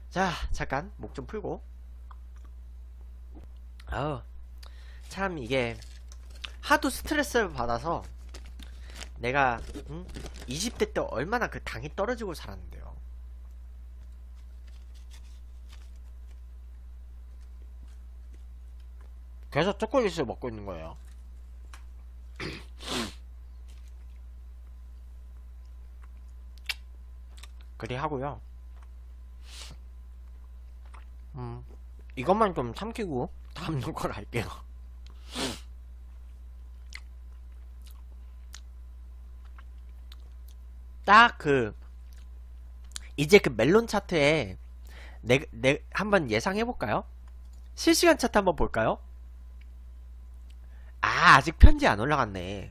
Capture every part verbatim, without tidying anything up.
자, 잠깐 목 좀 풀고. 아우, 참 이게 하도 스트레스를 받아서 내가 응? 이십 대 때 얼마나 그 당이 떨어지고 살았는데요. 그래서 초콜릿을 먹고 있는 거예요. 그리 하고요. 음, 이것만 좀 참기고 다음 걸 할게요. 딱 그 이제 그 멜론 차트에 내, 내 한번 예상해볼까요? 실시간 차트 한번 볼까요? 아, 아직 편지 안 올라갔네.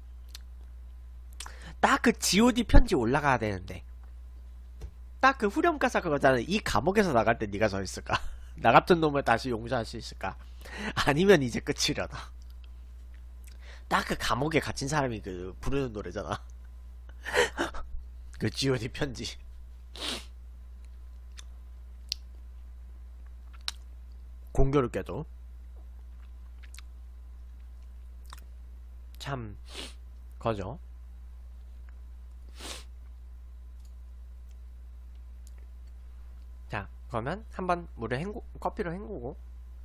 딱 그 지오디 편지 올라가야 되는데. 딱 그 후렴가사 그거잖아. 이 감옥에서 나갈 때 네가 서 있을까? 나 같은 놈을 다시 용서할 수 있을까? 아니면 이제 끝이려나? 딱 그 감옥에 갇힌 사람이 그 부르는 노래잖아. 그 지오디 편지. 공교롭게도 참 거죠. 자, 그러면 한번 물을 헹구 커피로 헹구고.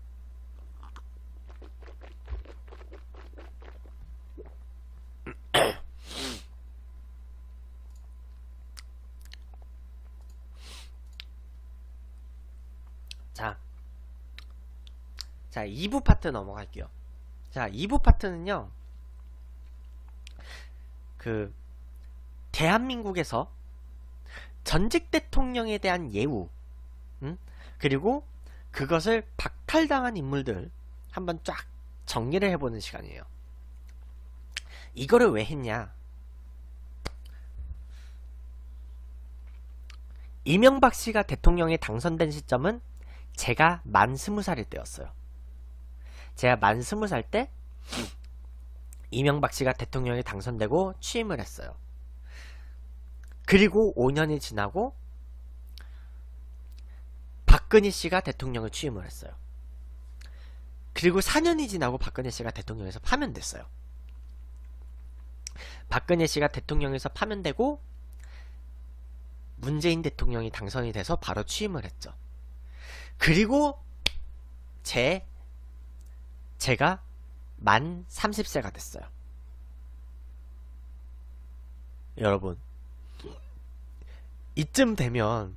자, 자 이 부 파트 넘어갈게요. 자, 이 부 파트는요, 그 대한민국에서 전직 대통령에 대한 예우, 음? 그리고 그것을 박탈당한 인물들 한번 쫙 정리를 해보는 시간이에요. 이거를 왜 했냐? 이명박 씨가 대통령에 당선된 시점은 제가 만 스무 살일 때였어요. 제가 만 스무 살 때 이명박 씨가 대통령에 당선되고 취임을 했어요. 그리고 오 년이 지나고 박근혜 씨가 대통령을 취임을 했어요. 그리고 사 년이 지나고 박근혜 씨가 대통령에서 파면됐어요. 박근혜 씨가 대통령에서 파면되고 문재인 대통령이 당선이 돼서 바로 취임을 했죠. 그리고 제 제가 만 서른 세가 됐어요. 여러분, 이쯤 되면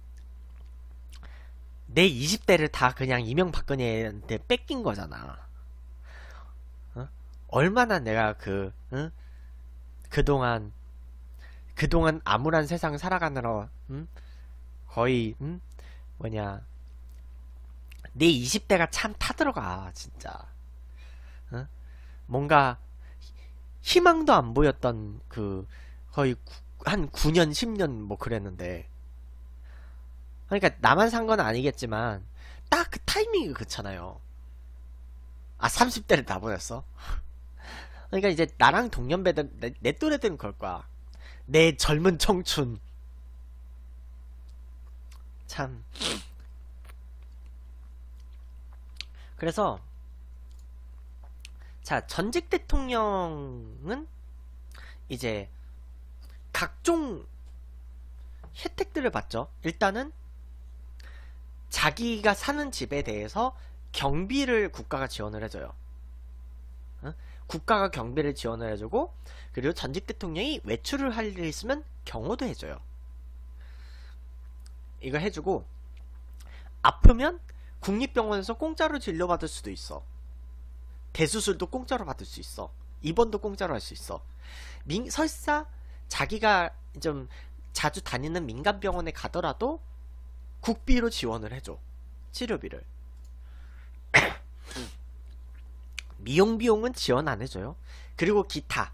내 이십 대를 다 그냥 이명박근혜한테 뺏긴 거잖아. 어? 얼마나 내가 그 응? 그동안 그동안 암울한 세상 살아가느라 응? 거의 응? 뭐냐, 내 이십 대가 참 타들어가 진짜. 어? 뭔가 희망도 안 보였던 그 거의 한 구 년 십 년 뭐 그랬는데, 그러니까 나만 산 건 아니겠지만 딱 그 타이밍이 그렇잖아요. 아, 삼십 대를 다 보였어? 그러니까 이제 나랑 동년배들, 내, 내 또래들은 그럴 거야. 내 젊은 청춘. 참. 그래서 자, 전직 대통령은 이제 각종 혜택들을 받죠. 일단은 자기가 사는 집에 대해서 경비를 국가가 지원을 해줘요. 어? 국가가 경비를 지원을 해주고, 그리고 전직 대통령이 외출을 할 일이 있으면 경호도 해줘요. 이거 해주고, 아프면 국립병원에서 공짜로 진료받을 수도 있어. 대수술도 공짜로 받을 수 있어. 입원도 공짜로 할 수 있어. 민, 설사 자기가 좀 자주 다니는 민간병원에 가더라도 국비로 지원을 해줘. 치료비를. 미용 비용은 지원 안 해줘요. 그리고 기타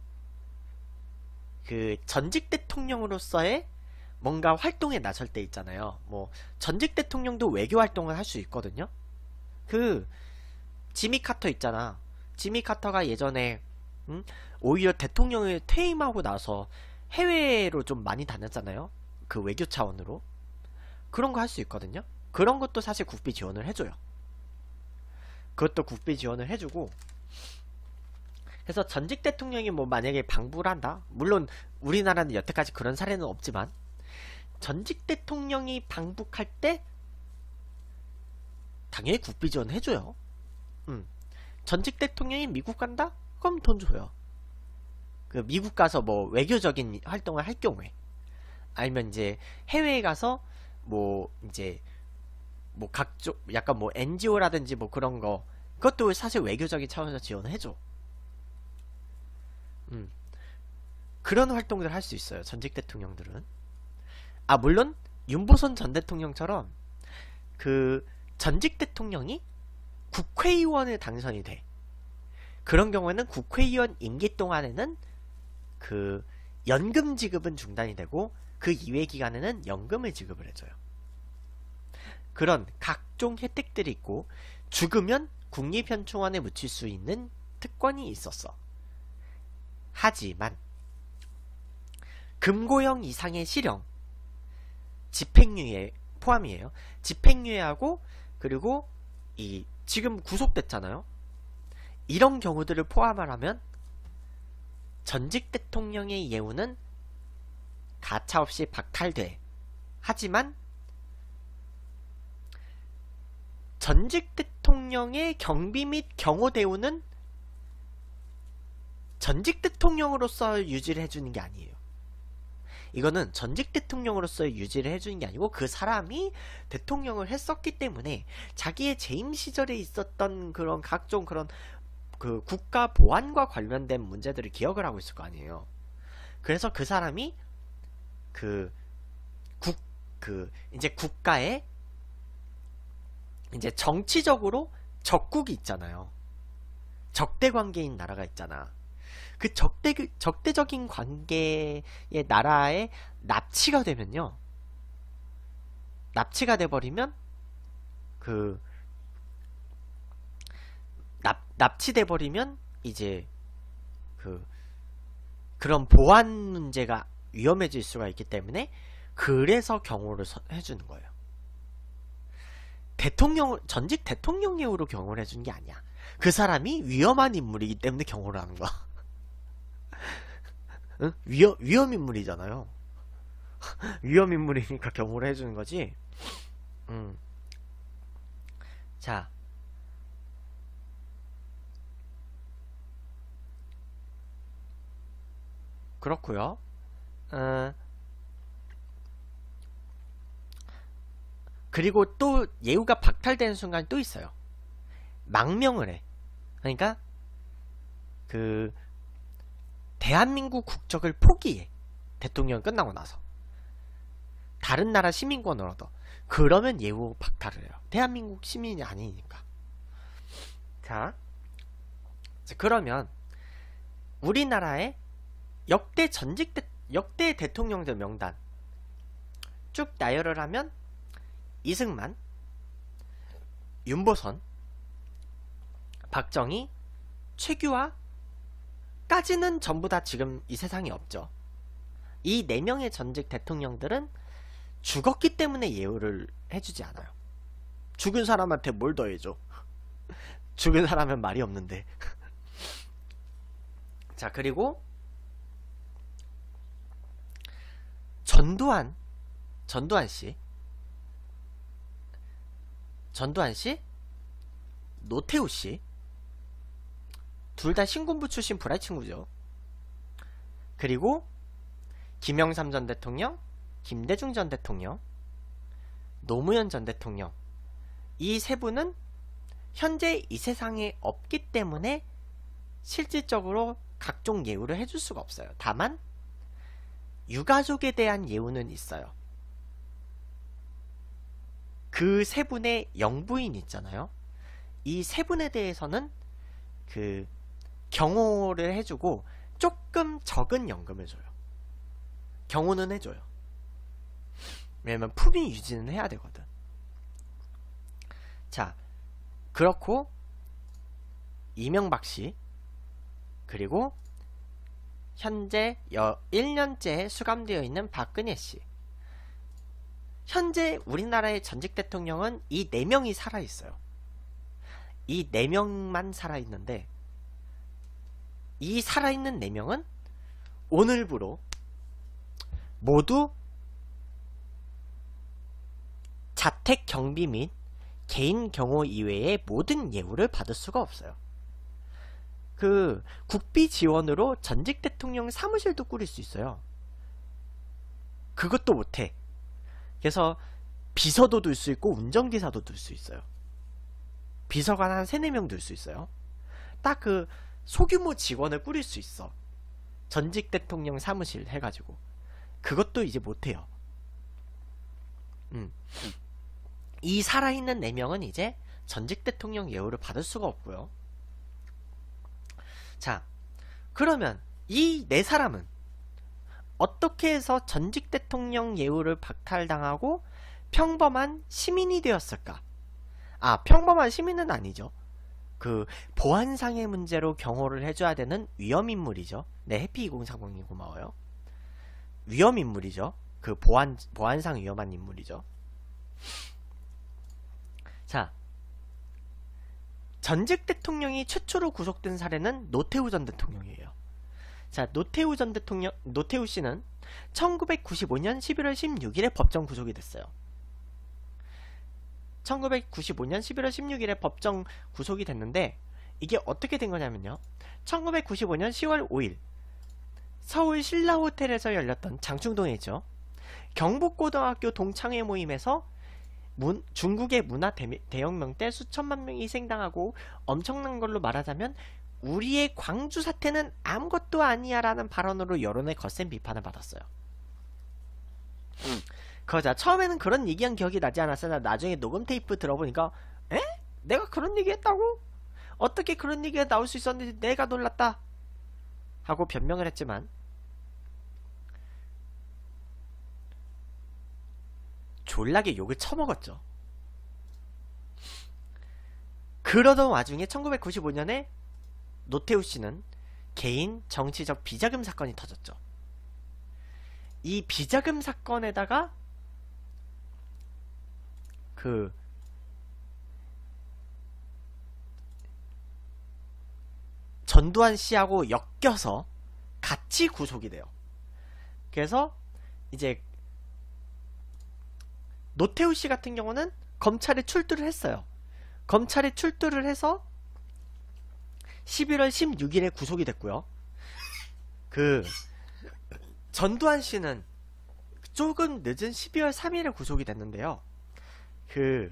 그 전직 대통령으로서의 뭔가 활동에 나설 때 있잖아요. 뭐 전직 대통령도 외교 활동을 할 수 있거든요. 그 지미 카터 있잖아. 지미 카터가 예전에 음? 오히려 대통령을 퇴임하고 나서 해외로 좀 많이 다녔잖아요. 그 외교 차원으로. 그런 거 할 수 있거든요. 그런 것도 사실 국비 지원을 해줘요. 그것도 국비 지원을 해주고, 그래서 전직 대통령이 뭐 만약에 방북을 한다? 물론 우리나라는 여태까지 그런 사례는 없지만, 전직 대통령이 방북할 때 당연히 국비 지원 해줘요. 음. 전직 대통령이 미국 간다? 그럼 돈 줘요. 그 미국 가서 뭐 외교적인 활동을 할 경우에, 아니면 이제 해외에 가서 뭐 이제 뭐 각종 약간 뭐 엔지오라든지 뭐 그런 거, 그것도 사실 외교적인 차원에서 지원을 해줘. 음. 그런 활동들을 할 수 있어요, 전직 대통령들은. 아, 물론 윤보선 전 대통령처럼 그 전직 대통령이 국회의원에 당선이 돼. 그런 경우에는 국회의원 임기 동안에는 그 연금 지급은 중단이 되고, 그 이외 기간에는 연금을 지급을 해줘요. 그런 각종 혜택들이 있고, 죽으면 국립현충원에 묻힐 수 있는 특권이 있었어. 하지만 금고형 이상의 실형, 집행유예 포함이에요. 집행유예하고, 그리고 이 지금 구속됐잖아요. 이런 경우들을 포함을 하면 전직 대통령의 예우는 가차없이 박탈돼. 하지만 전직 대통령의 경비 및 경호 대우는 전직 대통령으로서 유지를 해주는 게 아니에요. 이거는 전직 대통령으로서 유지를 해주는 게 아니고, 그 사람이 대통령을 했었기 때문에 자기의 재임 시절에 있었던 그런 각종 그런 그 국가 보안과 관련된 문제들을 기억을 하고 있을 거 아니에요. 그래서 그 사람이 그 국, 그 이제 국가에 이제 정치적으로 적국이 있잖아요. 적대 관계인 나라가 있잖아. 그 적대, 적대적인 관계의 나라에 납치가 되면요. 납치가 돼버리면, 그, 납, 납치돼버리면, 이제, 그, 그런 보안 문제가 위험해질 수가 있기 때문에, 그래서 경호를 서, 해주는 거예요. 대통령, 전직 대통령 예우로 경호를 해주는 게 아니야. 그 사람이 위험한 인물이기 때문에 경호를 하는 거야. 응? 위험, 위험인물이잖아요. 위험인물이니까 경호를 해주는 거지. 음. 자. 그렇고요. 어. 그리고 또 예우가 박탈되는 순간이 또 있어요. 망명을 해. 그러니까 그 대한민국 국적을 포기해. 대통령 끝나고 나서 다른 나라 시민권을 얻어. 그러면 예우 박탈을 해요. 대한민국 시민이 아니니까. 자, 그러면 우리나라의 역대 전직 대, 역대 대통령들 명단 쭉 나열을 하면 이승만, 윤보선, 박정희, 최규하 까지는 전부 다 지금 이 세상에 없죠. 이 네 명의 전직 대통령들은 죽었기 때문에 예우를 해주지 않아요. 죽은 사람한테 뭘 더해줘. 죽은 사람은 말이 없는데. 자, 그리고 전두환 전두환씨 전두환씨 노태우씨 둘 다 신군부 출신 불알 친구죠. 그리고 김영삼 전 대통령, 김대중 전 대통령, 노무현 전 대통령, 이 세 분은 현재 이 세상에 없기 때문에 실질적으로 각종 예우를 해줄 수가 없어요. 다만 유가족에 대한 예우는 있어요. 그 세 분의 영부인 있잖아요. 이 세 분에 대해서는 그 경호를 해주고 조금 적은 연금을 줘요. 경호는 해줘요. 왜냐면 품위 유지는 해야 되거든. 자, 그렇고 이명박씨, 그리고 현재 일 년째 수감되어 있는 박근혜씨, 현재 우리나라의 전직 대통령은 이 네 명이 살아있어요. 이 네 명만 살아있는데 이 살아있는 네 명은 오늘부로 모두 자택 경비 및 개인 경호 이외의 모든 예우를 받을 수가 없어요. 그 국비 지원으로 전직 대통령 사무실도 꾸릴 수 있어요. 그것도 못해. 그래서 비서도 둘 수 있고 운전기사도 둘 수 있어요. 비서관 한 세네 명 둘 수 있어요. 딱 그 소규모 직원을 꾸릴 수 있어. 전직 대통령 사무실 해가지고. 그것도 이제 못해요. 음. 이 살아있는 네 명은 이제 전직 대통령 예우를 받을 수가 없고요. 자, 그러면 이 네 사람은 어떻게 해서 전직 대통령 예우를 박탈당하고 평범한 시민이 되었을까? 아, 평범한 시민은 아니죠. 그 보안상의 문제로 경호를 해줘야 되는 위험인물이죠. 네, 해피 이공사공이 고마워요. 위험인물이죠. 그 보안, 보안상 위험한 인물이죠. 자, 전직 대통령이 최초로 구속된 사례는 노태우 전 대통령이에요. 자, 노태우 전 대통령, 노태우 씨는 천구백구십오 년 십일월 십육일에 법정 구속이 됐어요. 천구백구십오 년 십일월 십육일에 법정 구속이 됐는데 이게 어떻게 된 거냐면요. 천구백구십오 년 시월 오일 서울 신라호텔에서 열렸던 장충동에 있죠. 경북고등학교 동창회 모임에서 문, 중국의 문화 대, 대혁명 때 수천만 명이 희생당하고 엄청난 걸로 말하자면 우리의 광주 사태는 아무것도 아니야 라는 발언으로 여론의 거센 비판을 받았어요. 음. 그러자 처음에는 그런 얘기한 기억이 나지 않았으나 나중에 녹음 테이프 들어보니까 에? 내가 그런 얘기 했다고? 어떻게 그런 얘기가 나올 수 있었는지 내가 놀랐다 하고 변명을 했지만 졸라게 욕을 처먹었죠. 그러던 와중에 천구백구십오 년에 노태우 씨는 개인 정치적 비자금 사건이 터졌죠. 이 비자금 사건에다가 그 전두환 씨하고 엮여서 같이 구속이 돼요. 그래서 이제 노태우 씨 같은 경우는 검찰에 출두를 했어요. 검찰에 출두를 해서 십일월 십육일에 구속이 됐고요. 그 전두환 씨는 조금 늦은 십이월 삼일에 구속이 됐는데요. 그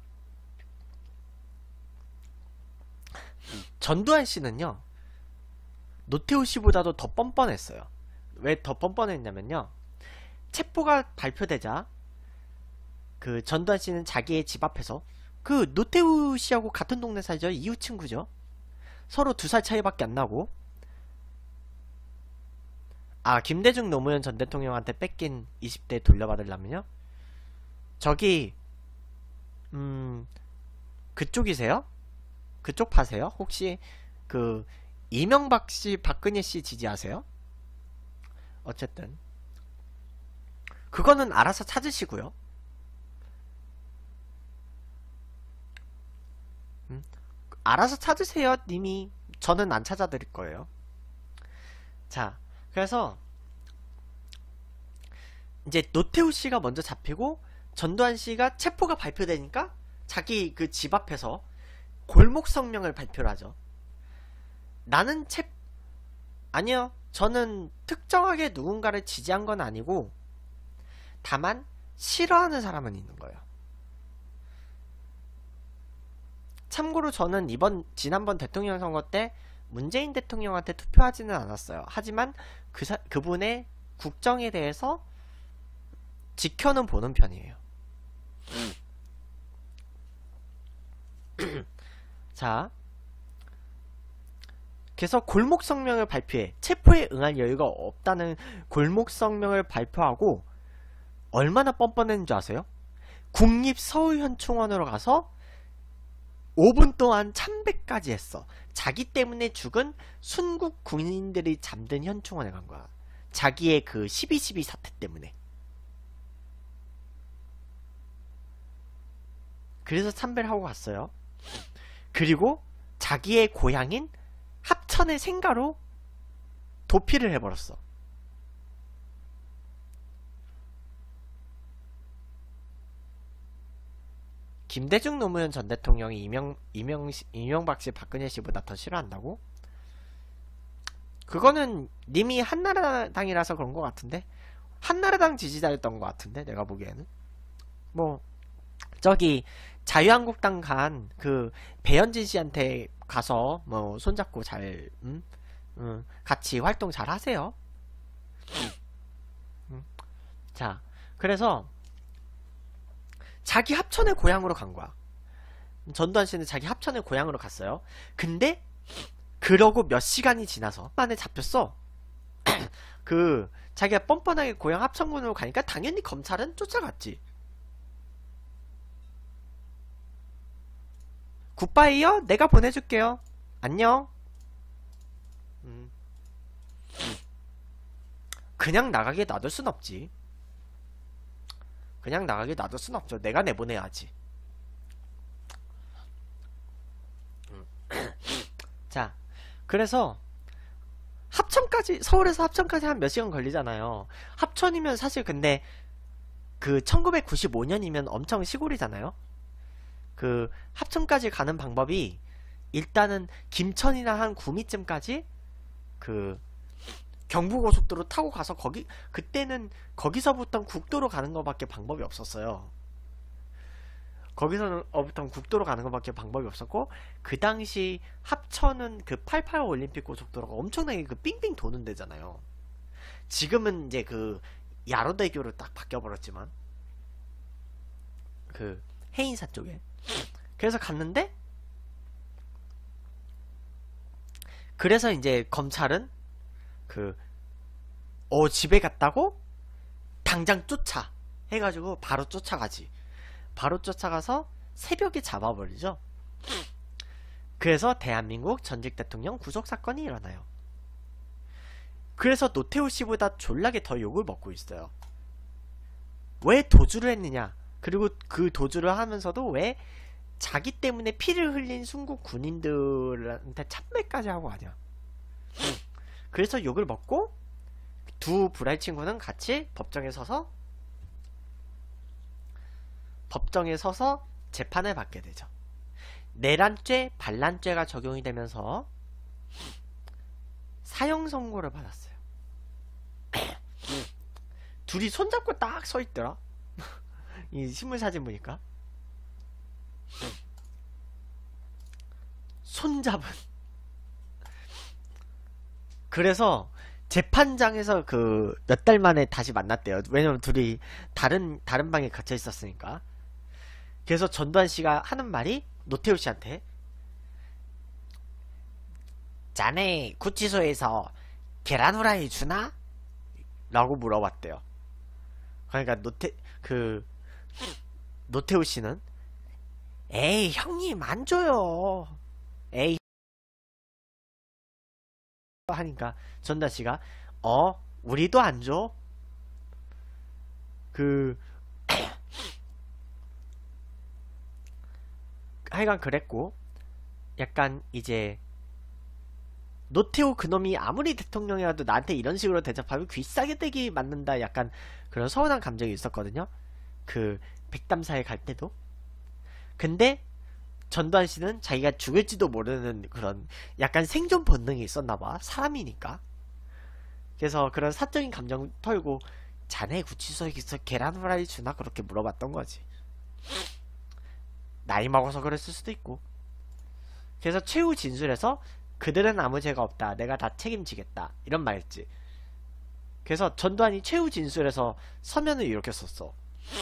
전두환 씨는요 노태우 씨보다도 더 뻔뻔했어요. 왜 더 뻔뻔했냐면요, 체포가 발표되자 그 전두환 씨는 자기의 집 앞에서, 그 노태우 씨하고 같은 동네 살죠. 이웃 친구죠. 서로 두 살 차이밖에 안 나고. 아, 김대중 노무현 전 대통령한테 뺏긴 이십 대 돌려받으려면요, 저기 음 그쪽이세요? 그쪽 파세요? 혹시 그 이명박 씨, 박근혜 씨 지지하세요? 어쨌든 그거는 알아서 찾으시고요. 음, 알아서 찾으세요. 님이. 저는 안 찾아드릴 거예요. 자, 그래서 이제 노태우 씨가 먼저 잡히고 전두환 씨가 체포가 발표되니까 자기 그 집 앞에서 골목 성명을 발표를 하죠. 나는 체 아니요, 저는 특정하게 누군가를 지지한 건 아니고 다만 싫어하는 사람은 있는 거예요. 참고로 저는 이번 지난번 대통령 선거 때 문재인 대통령한테 투표하지는 않았어요. 하지만 그 사, 그분의 국정에 대해서 지켜는 보는 편이에요. 자, 그래서 골목 성명을 발표해. 체포에 응할 여유가 없다는 골목 성명을 발표하고 얼마나 뻔뻔했는 줄 아세요? 국립서울현충원으로 가서 오 분 동안 참배까지 했어. 자기 때문에 죽은 순국 군인들이 잠든 현충원에 간 거야. 자기의 그 십이 십이 사태 때문에. 그래서 참배를 하고 갔어요. 그리고 자기의 고향인 합천의 생가로 도피를 해버렸어. 김대중 노무현 전 대통령이 이명, 이명, 이명박 씨, 박근혜 씨보다 더 싫어한다고? 그거는 님이 한나라당이라서 그런 것 같은데? 한나라당 지지자였던 것 같은데? 내가 보기에는. 뭐, 저기, 자유한국당 간, 그, 배현진 씨한테 가서, 뭐, 손잡고 잘, 음? 음, 같이 활동 잘 하세요. 음. 자, 그래서, 자기 합천의 고향으로 간 거야. 전두환 씨는 자기 합천의 고향으로 갔어요. 근데 그러고 몇 시간이 지나서 만에 잡혔어. 그 자기가 뻔뻔하게 고향 합천군으로 가니까 당연히 검찰은 쫓아갔지. 굿바이요? 내가 보내줄게요. 안녕. 음. 그냥 나가게 놔둘 순 없지. 그냥 나가게 놔둘 순 없죠. 내가 내보내야지. 자, 그래서 합천까지, 서울에서 합천까지 한 몇 시간 걸리잖아요. 합천이면 사실 근데 그 천구백구십오 년이면 엄청 시골이잖아요. 그 합천까지 가는 방법이 일단은 김천이나 한 구미쯤까지 그 경부고속도로 타고 가서 거기 그때는 거기서부터 국도로 가는 것밖에 방법이 없었어요. 거기서부터 국도로 가는 것밖에 방법이 없었고, 그 당시 합천은 그 팔십팔 올림픽 고속도로가 엄청나게 그 삥삥 도는 데잖아요. 지금은 이제 그 야로대교로 딱 바뀌어버렸지만 그 해인사 쪽에. 그래서 갔는데, 그래서 이제 검찰은 그 어 집에 갔다고 당장 쫓아 해가지고 바로 쫓아가지. 바로 쫓아가서 새벽에 잡아버리죠. 그래서 대한민국 전직 대통령 구속 사건이 일어나요. 그래서 노태우 씨보다 졸라게 더 욕을 먹고 있어요. 왜 도주를 했느냐, 그리고 그 도주를 하면서도 왜 자기 때문에 피를 흘린 순국 군인들한테 참배까지 하고 하냐. 그래서 욕을 먹고 두 불알 친구는 같이 법정에 서서 법정에 서서 재판을 받게 되죠. 내란죄, 반란죄가 적용이 되면서 사형 선고를 받았어요. 둘이 손잡고 딱 서 있더라. 이 신문 사진 보니까 손잡은. 그래서 재판장에서 그 몇 달 만에 다시 만났대요. 왜냐면 둘이 다른 다른 방에 갇혀 있었으니까. 그래서 전두환 씨가 하는 말이 노태우 씨한테, 자네 구치소에서 계란 후라이 주나? 라고 물어봤대요. 그러니까 노태 그 노태우 씨는 에이 형님 안 줘요. 에이 하니까 전두환 씨가 어 우리도 안 줘. 그 하여간 그랬고, 약간 이제 노태우 그놈이 아무리 대통령이라도 나한테 이런 식으로 대접하면 귀싸게 되기 맞는다, 약간 그런 서운한 감정이 있었거든요. 그 백담사에 갈 때도. 근데 전두환 씨는 자기가 죽을지도 모르는 그런 약간 생존 본능이 있었나봐. 사람이니까. 그래서 그런 사적인 감정 털고 자네 구치소에서 계란 후라이 주나? 그렇게 물어봤던 거지. 나이 먹어서 그랬을 수도 있고. 그래서 최후 진술에서 그들은 아무 죄가 없다, 내가 다 책임지겠다, 이런 말 했지. 그래서 전두환이 최후 진술에서 서면을 이렇게 썼어.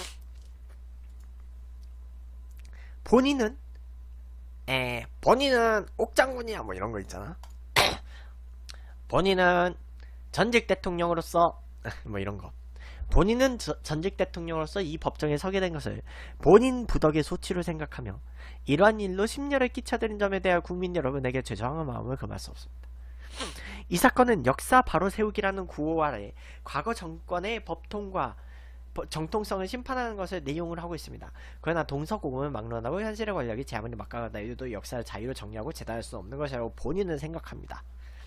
본인은 에 본인은 옥장군이야, 뭐 이런 거 있잖아. 본인은 전직 대통령으로서 뭐 이런 거. 본인은 저, 전직 대통령으로서 이 법정에 서게 된 것을 본인 부덕의 소치로 생각하며 이러한 일로 심려를 끼쳐드린 점에 대하여 국민 여러분에게 죄송한 마음을 금할 수 없습니다. 이 사건은 역사 바로 세우기라는 구호 아래 과거 정권의 법통과 정통성을 심판하는 것을 내용을 하고 있습니다. 그러나 동서고금은 막론하고 현실의 권력이 제 아무리 막강하다 해도 역사를 자유로 정리하고 재단할 수 없는 것이라고 본인은 생각합니다.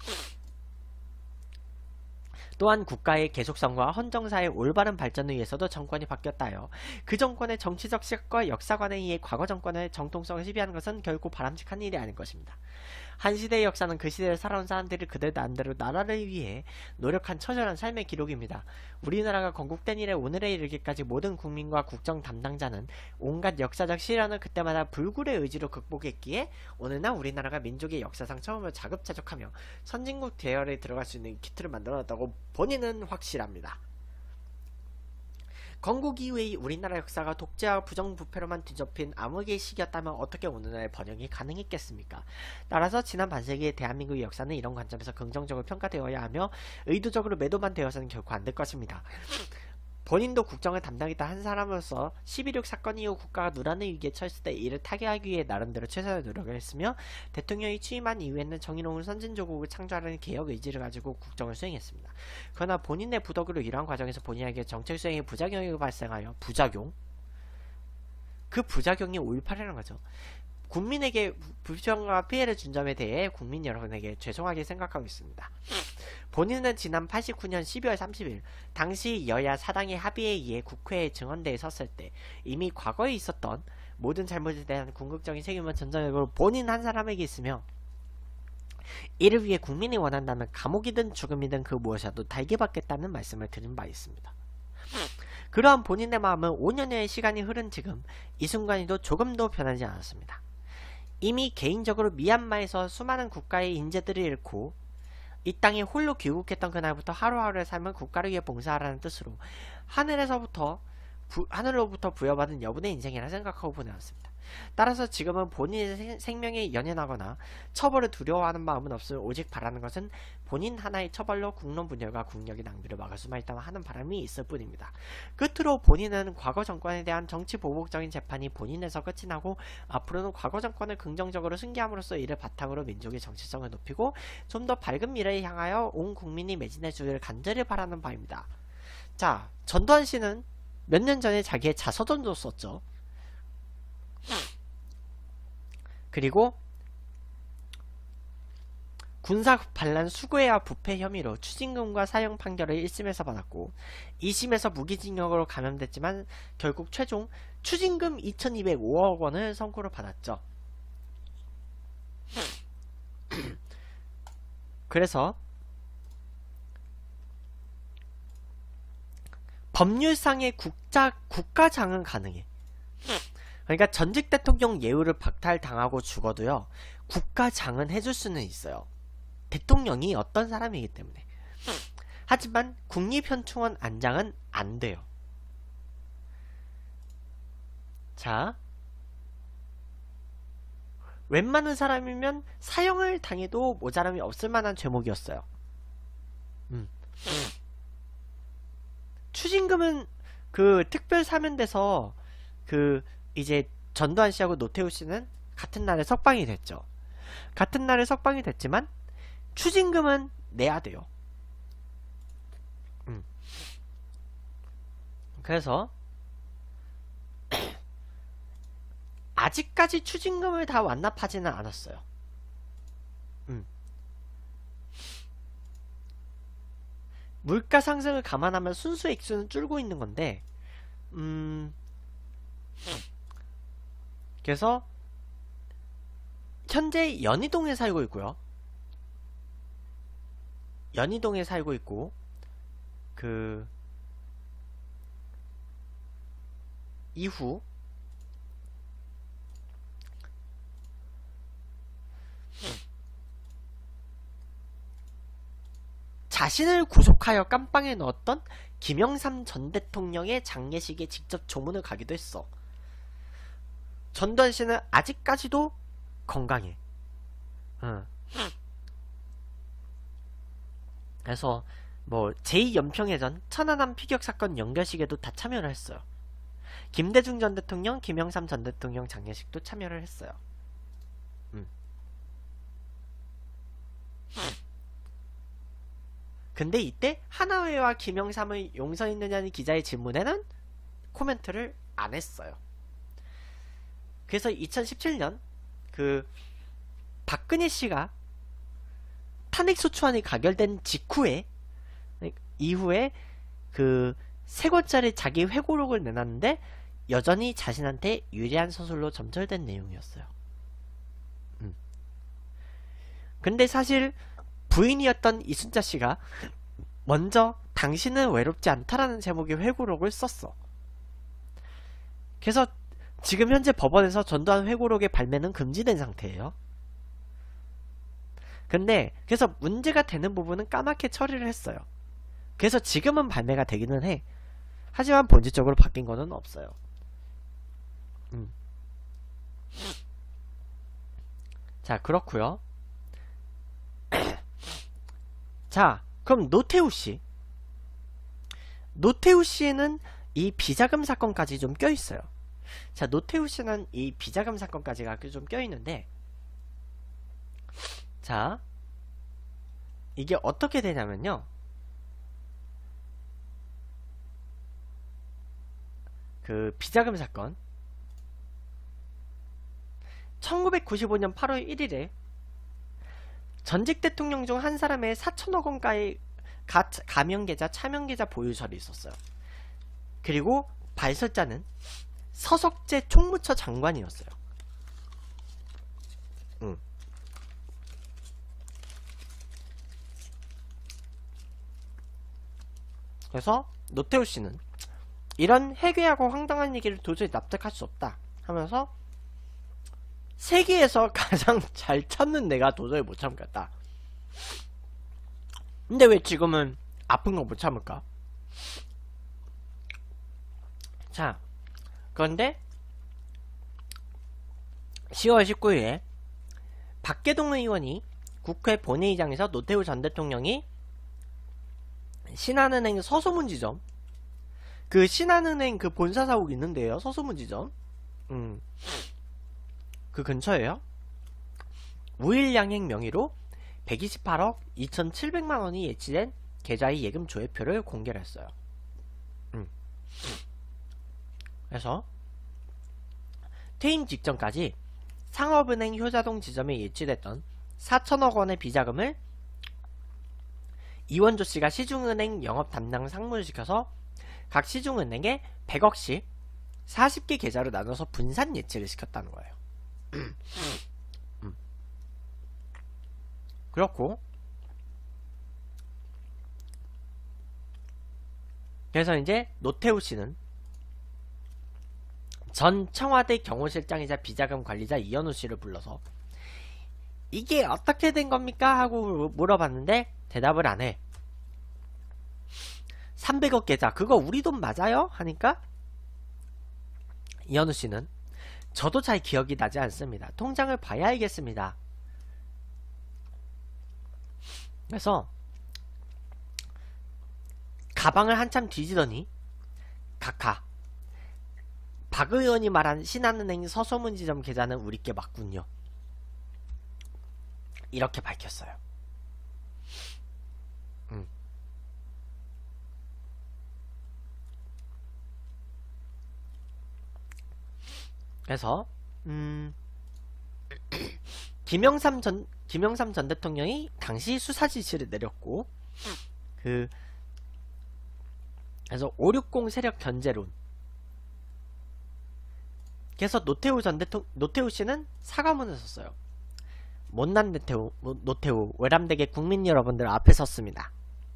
또한 국가의 계속성과 헌정사의 올바른 발전을 위해서도 정권이 바뀌었다요. 그 정권의 정치적 시각과 역사관에 의해 과거 정권의 정통성을 시비하는 것은 결코 바람직한 일이 아닐 것입니다. 한 시대의 역사는 그 시대를 살아온 사람들이 그들 나름대로 나라를 위해 노력한 처절한 삶의 기록입니다. 우리나라가 건국된 이래 오늘에 이르기까지 모든 국민과 국정 담당자는 온갖 역사적 시련을 그때마다 불굴의 의지로 극복했기에 오늘날 우리나라가 민족의 역사상 처음으로 자급자족하며 선진국 대열에 들어갈 수 있는 기틀을 만들어놨다고 본인은 확실합니다. 건국 이후의 우리나라 역사가 독재와 부정부패로만 뒤덮인 암흑의 시기였다면 어떻게 오늘날의 번영이 가능했겠습니까? 따라서 지난 반세기의 대한민국의 역사는 이런 관점에서 긍정적으로 평가되어야 하며 의도적으로 매도만 되어서는 결코 안 될 것입니다. 본인도 국정을 담당했다 한 사람으로서 십일육 사건 이후 국가가 누란의 위기에 처했을 때 이를 타개하기 위해 나름대로 최선의 노력을 했으며 대통령이 취임한 이후에는 정의로운 선진조국을 창조하려는 개혁 의지를 가지고 국정을 수행했습니다. 그러나 본인의 부덕으로 이러한 과정에서 본인에게 정책 수행에 부작용이 발생하여 부작용? 그 부작용이 오일팔이라는 거죠. 국민에게 불평과 피해를 준 점에 대해 국민 여러분에게 죄송하게 생각하고 있습니다. 본인은 지난 팔십구 년 십이월 삼십일 당시 여야 사당의 합의에 의해 국회의 증언대에 섰을 때 이미 과거에 있었던 모든 잘못에 대한 궁극적인 책임은 전적으로 본인 한 사람에게 있으며 이를 위해 국민이 원한다면 감옥이든 죽음이든 그 무엇이라도 달게 받겠다는 말씀을 드린 바 있습니다. 그러한 본인의 마음은 오 년여의 시간이 흐른 지금 이 순간에도 조금도 변하지 않았습니다. 이미 개인적으로 미얀마에서 수많은 국가의 인재들을 잃고 이 땅에 홀로 귀국했던 그날부터 하루하루의 삶을 국가를 위해 봉사하라는 뜻으로 하늘에서부터 부, 하늘로부터 부여받은 여분의 인생이라 생각하고 보내왔습니다. 따라서 지금은 본인의 생, 생명에 연연하거나 처벌을 두려워하는 마음은 없으며 오직 바라는 것은 본인 하나의 처벌로 국론 분열과 국력의 낭비를 막을 수만 있다면 하는 바람이 있을 뿐입니다. 끝으로 본인은 과거 정권에 대한 정치 보복적인 재판이 본인에서 끝이 나고 앞으로는 과거 정권을 긍정적으로 승계함으로써 이를 바탕으로 민족의 정치성을 높이고 좀 더 밝은 미래에 향하여 온 국민이 매진해 주기를 간절히 바라는 바입니다. 자, 전두환 씨는 몇 년 전에 자기의 자서전도 썼죠. 그리고 군사 반란 수괴와 부패 혐의로 추징금과 사형 판결을 일 심에서 받았고 이 심에서 무기징역으로 감염됐지만 결국 최종 추징금 이천이백오억 원을 선고를 받았죠. 그래서 법률상의 국자, 국가장은 가능해. 그러니까 전직 대통령 예우를 박탈당하고 죽어도요 국가장은 해줄 수는 있어요. 대통령이 어떤 사람이기 때문에. 하지만 국립현충원 안장은 안 돼요. 자, 웬만한 사람이면 사형을 당해도 모자람이 없을 만한 죄목이었어요. 음. 추징금은 그 특별 사면돼서 그 이제 전두환 씨하고 노태우 씨는 같은 날에 석방이 됐죠. 같은 날에 석방이 됐지만 추징금은 내야 돼요. 음. 그래서 아직까지 추징금을 다 완납하지는 않았어요. 음. 물가 상승을 감안하면 순수 액수는 줄고 있는 건데 음... 그래서 현재 연희동에 살고 있고요. 연희동에 살고 있고 그 이후 자신을 구속하여 깜빵에 넣었던 김영삼 전 대통령의 장례식에 직접 조문을 가기도 했어. 전두환 씨는 아직까지도 건강해. 응. 그래서 뭐 제이 연평해전 천안함 피격 사건 연결식에도 다 참여를 했어요. 김대중 전 대통령, 김영삼 전 대통령 장례식도 참여를 했어요. 음. 근데 이때 하나회와 김영삼의 용서했느냐는 기자의 질문에는 코멘트를 안 했어요. 그래서 이천십칠 년 그 박근혜 씨가 탄핵소추안이 가결된 직후에 이후에 그 세 권짜리 자기 회고록을 내놨는데 여전히 자신한테 유리한 서술로 점철된 내용이었어요. 음. 근데 사실 부인이었던 이순자 씨가 먼저 당신은 외롭지 않다라는 제목의 회고록을 썼어. 그래서 지금 현재 법원에서 전두환 회고록의 발매는 금지된 상태예요. 근데 그래서 문제가 되는 부분은 까맣게 처리를 했어요. 그래서 지금은 발매가 되기는 해. 하지만 본질적으로 바뀐 거는 없어요. 음. 자, 그렇고요. 자, 그럼 노태우 씨. 노태우 씨는 이 비자금 사건까지 좀 껴있어요. 자, 노태우 씨는 이 비자금 사건까지가 좀 껴있는데, 자, 이게 어떻게 되냐면요. 그 비자금 사건 천구백구십오 년 팔월 일일에 전직 대통령 중 한 사람의 사천억 원가의 가, 가명계좌, 차명계좌 보유설이 있었어요. 그리고 발설자는 서석재 총무처 장관이었어요. 응. 그래서 노태우 씨는 이런 해괴하고 황당한 얘기를 도저히 납득할 수 없다 하면서 세계에서 가장 잘 참는 내가 도저히 못 참겠다. 근데 왜 지금은 아픈 거 못 참을까? 자, 그런데 시월 십구일에 박계동 의원이 국회 본회의장에서 노태우 전 대통령이 신한은행 서소문지점, 그 신한은행 그 본사 사옥 있는데요, 서소문지점, 음, 그 근처에요. 우일양행 명의로 백이십팔억 이천칠백만 원이 예치된 계좌의 예금 조회표를 공개를 했어요. 음. 그래서 퇴임 직전까지 상업은행 효자동 지점에 예치됐던 사천억 원의 비자금을 이원조 씨가 시중은행 영업 담당 상무를 시켜서 각 시중은행에 백억씩 사십 개 계좌로 나눠서 분산 예치를 시켰다는 거예요. 음. 그렇고 그래서 이제 노태우 씨는 전 청와대 경호실장이자 비자금 관리자 이현우 씨를 불러서 이게 어떻게 된 겁니까? 하고 물어봤는데 대답을 안 해. 삼백억 계좌 그거 우리 돈 맞아요? 하니까 이현우 씨는 저도 잘 기억이 나지 않습니다. 통장을 봐야 알겠습니다. 그래서 가방을 한참 뒤지더니 각하 박 의원이 말한 신한은행 서소문지점 계좌는 우리께 맞군요. 이렇게 밝혔어요. 음. 그래서 음, 김영삼 전 김영삼 전 대통령이 당시 수사 지시를 내렸고 그 그래서 오백육십 세력 견제론. 그래서 노태우 전 대통령 노태우 씨는 사과문을 썼어요. 못난 노태우 노태우 외람되게 국민 여러분들 앞에 섰습니다.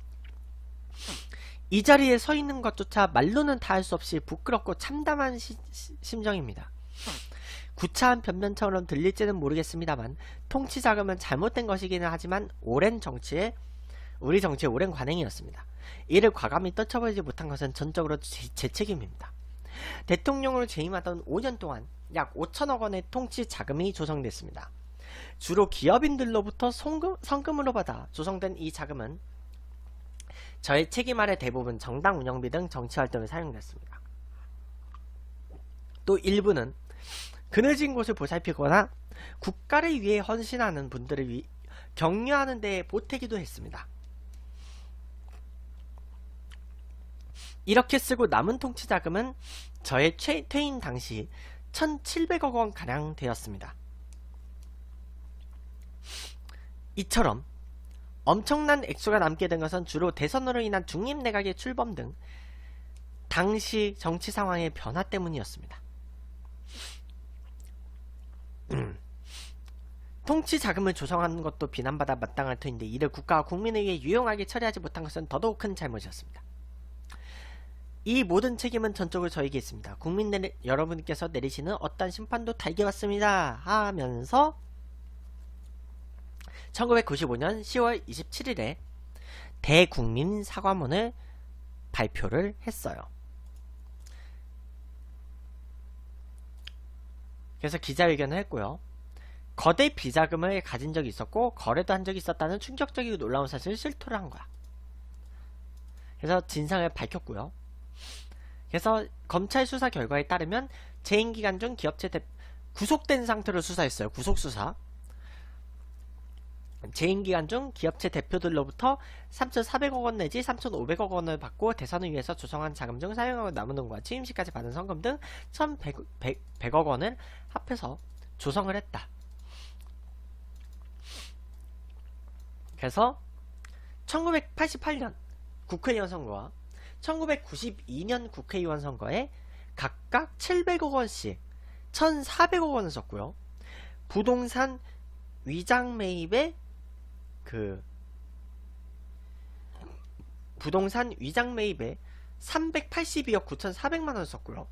이 자리에 서 있는 것조차 말로는 다 할 수 없이 부끄럽고 참담한 시, 시, 심정입니다. 구차한 변명처럼 들릴지는 모르겠습니다만 통치 자금은 잘못된 것이기는 하지만 오랜 정치에 우리 정치의 오랜 관행이었습니다. 이를 과감히 떨쳐버리지 못한 것은 전적으로 제, 제 책임입니다. 대통령으로 재임하던 오 년 동안 약 오천억 원의 통치 자금이 조성됐습니다. 주로 기업인들로부터 성금, 성금으로 받아 조성된 이 자금은 저의 책임 아래 대부분 정당 운영비 등 정치활동에 사용됐습니다. 또 일부는 그늘진 곳을 보살피거나 국가를 위해 헌신하는 분들을 위, 격려하는 데 보태기도 했습니다. 이렇게 쓰고 남은 통치자금은 저의 최, 퇴임 당시 천칠백억 원 가량 되었습니다. 이처럼 엄청난 액수가 남게 된 것은 주로 대선으로 인한 중립내각의 출범 등 당시 정치 상황의 변화 때문이었습니다. 통치 자금을 조성하는 것도 비난받아 마땅할 터인데 이를 국가와 국민에게 유용하게 처리하지 못한 것은 더더욱 큰 잘못이었습니다. 이 모든 책임은 전적으로 저에게 있습니다. 국민 내리, 여러분께서 내리시는 어떠한 심판도 다 이겨왔습니다. 하면서 천구백구십오 년 시월 이십칠일에 대국민 사과문을 발표를 했어요. 그래서 기자회견을 했고요. 거대 비자금을 가진 적이 있었고 거래도 한 적이 있었다는 충격적이고 놀라운 사실을 실토를 한 거야. 그래서 진상을 밝혔고요. 그래서 검찰 수사 결과에 따르면 재임 기간 중 기업체 대... 구속된 상태로 수사했어요. 구속수사. 재임 기간 중 기업체 대표들로부터 삼천사백억 원 내지 삼천오백억 원을 받고 대선을 위해서 조성한 자금 중 사용하고 남은 돈과 취임시까지 받은 성금 등 천백억 원을 합해서 조성을 했다. 그래서 천구백팔십팔 년 국회의원 선거와 천구백구십이 년 국회의원 선거에 각각 칠백억 원씩 천사백억 원을 썼고요. 부동산 위장 매입에 그 부동산 위장 매입에 삼백팔십이억 구천사백만 원을 썼고요.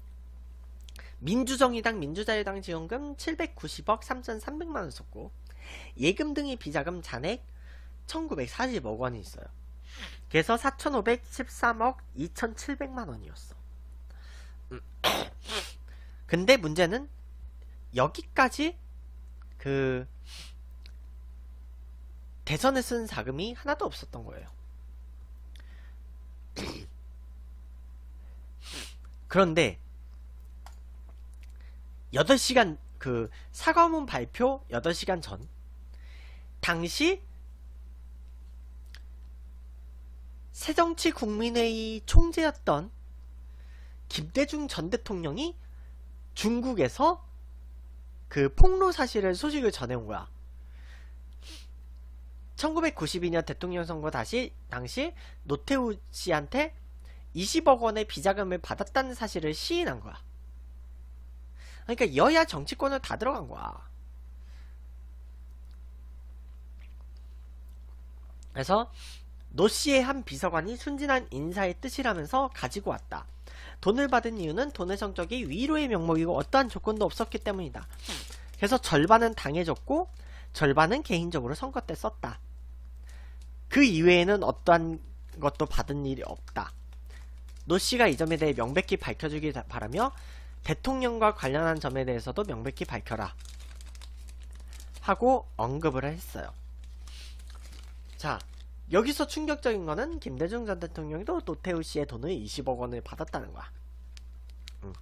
민주정의당 민주자유당 지원금 칠백구십억 삼천삼백만 원을 썼고 예금 등의 비자금 잔액 천구백사십억 원이 있어요. 그래서 사천오백십삼억 이천칠백만 원이었어. 근데 문제는 여기까지 그 대선에 쓴 자금이 하나도 없었던 거예요. 그런데 여덟 시간 그 사과문 발표 여덟 시간 전 당시 새정치국민회의 총재였던 김대중 전 대통령이 중국에서 그 폭로 사실을 소식을 전해온 거야. 천구백구십이 년 대통령 선거 다시 당시 노태우 씨한테 이십억 원의 비자금을 받았다는 사실을 시인한 거야. 그러니까 여야 정치권을 다 들어간 거야. 그래서 노 씨의 한 비서관이 순진한 인사의 뜻이라면서 가지고 왔다. 돈을 받은 이유는 돈의 성적이 위로의 명목이고 어떠한 조건도 없었기 때문이다. 그래서 절반은 당해줬고 절반은 개인적으로 선거 때 썼다. 그 이외에는 어떠한 것도 받은 일이 없다. 노 씨가 이 점에 대해 명백히 밝혀주길 바라며 대통령과 관련한 점에 대해서도 명백히 밝혀라 하고 언급을 했어요. 자, 여기서 충격적인 거는 김대중 전 대통령도 노태우 씨의 돈을 이십억 원을 받았다는 거야. 응.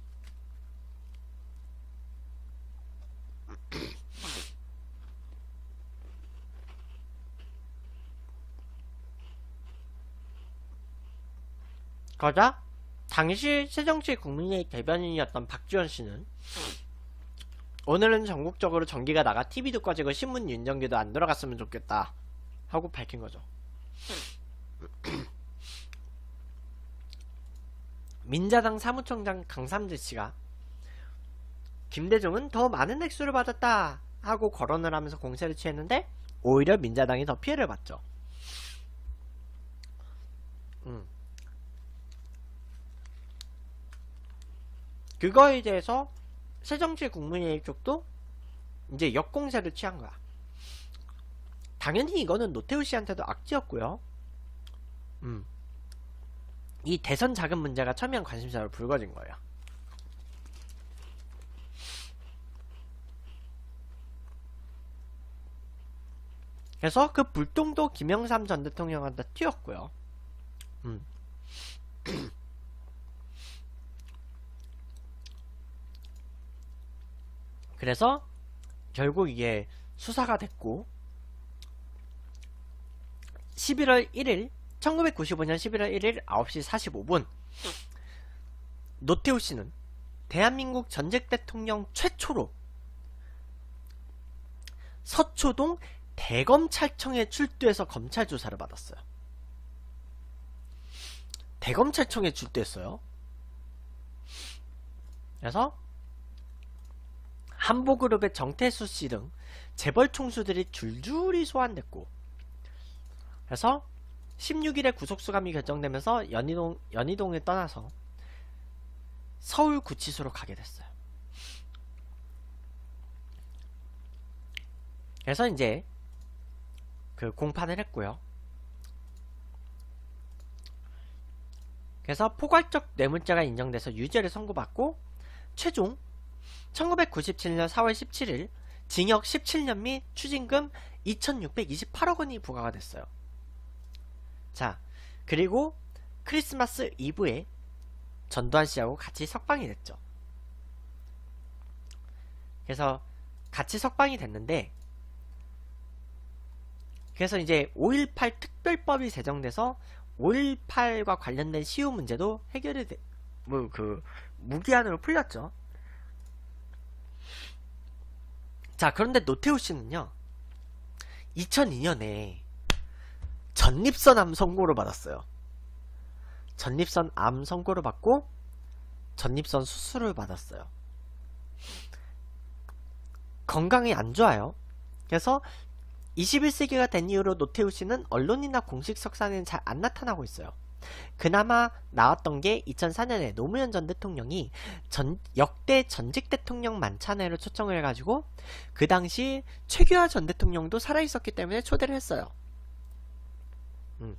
거자 당시 새정치국민회의 대변인이었던 박지원 씨는 오늘은 전국적으로 전기가 나가 티비도 꺼지고 신문 윤정기도 안 돌아갔으면 좋겠다 하고 밝힌 거죠. 민자당 사무총장 강삼재 씨가 김대중은 더 많은 액수를 받았다 하고 거론을 하면서 공세를 취했는데 오히려 민자당이 더 피해를 봤죠. 음. 그거에 대해서 새정치국민회의 쪽도 이제 역공세를 취한 거야. 당연히 이거는 노태우 씨한테도 악재였고요. 음. 이 대선 자금 문제가 첨예한 관심사로 불거진 거예요. 그래서 그 불똥도 김영삼 전 대통령한테 튀었고요. 음. 그래서 결국 이게 수사가 됐고 십일월 일일 천구백구십오 년 십일월 일일 아홉 시 사십오 분 노태우 씨는 대한민국 전직 대통령 최초로 서초동 대검찰청에 출두해서 검찰 조사를 받았어요. 대검찰청에 출두했어요. 그래서 한보그룹의 정태수 씨 등 재벌 총수들이 줄줄이 소환됐고, 그래서 십육 일에 구속수감이 결정되면서 연희동, 연희동을 떠나서 서울구치소로 가게 됐어요. 그래서 이제 그 공판을 했고요. 그래서 포괄적 뇌물죄가 인정돼서 유죄를 선고받고 최종 천구백구십칠 년 사월 십칠일 징역 십칠 년 및 추징금 이천육백이십팔억 원이 부과가 됐어요. 자, 그리고 크리스마스 이브에 전두환 씨하고 같이 석방이 됐죠. 그래서 같이 석방이 됐는데, 그래서 이제 오일팔 특별법이 제정돼서 오일팔과 관련된 시효 문제도 해결이 돼, 뭐 그 무기한으로 풀렸죠. 자, 그런데 노태우 씨는요, 이천이 년에 전립선 암 선고를 받았어요. 전립선 암 선고를 받고 전립선 수술을 받았어요. 건강이 안 좋아요. 그래서 이십일 세기가 된 이후로 노태우 씨는 언론이나 공식 석상에는 잘 안 나타나고 있어요. 그나마 나왔던 게 이천사 년에 노무현 전 대통령이 전, 역대 전직 대통령 만찬회를 초청을 해가지고 그 당시 최규하 전 대통령도 살아있었기 때문에 초대를 했어요. 음.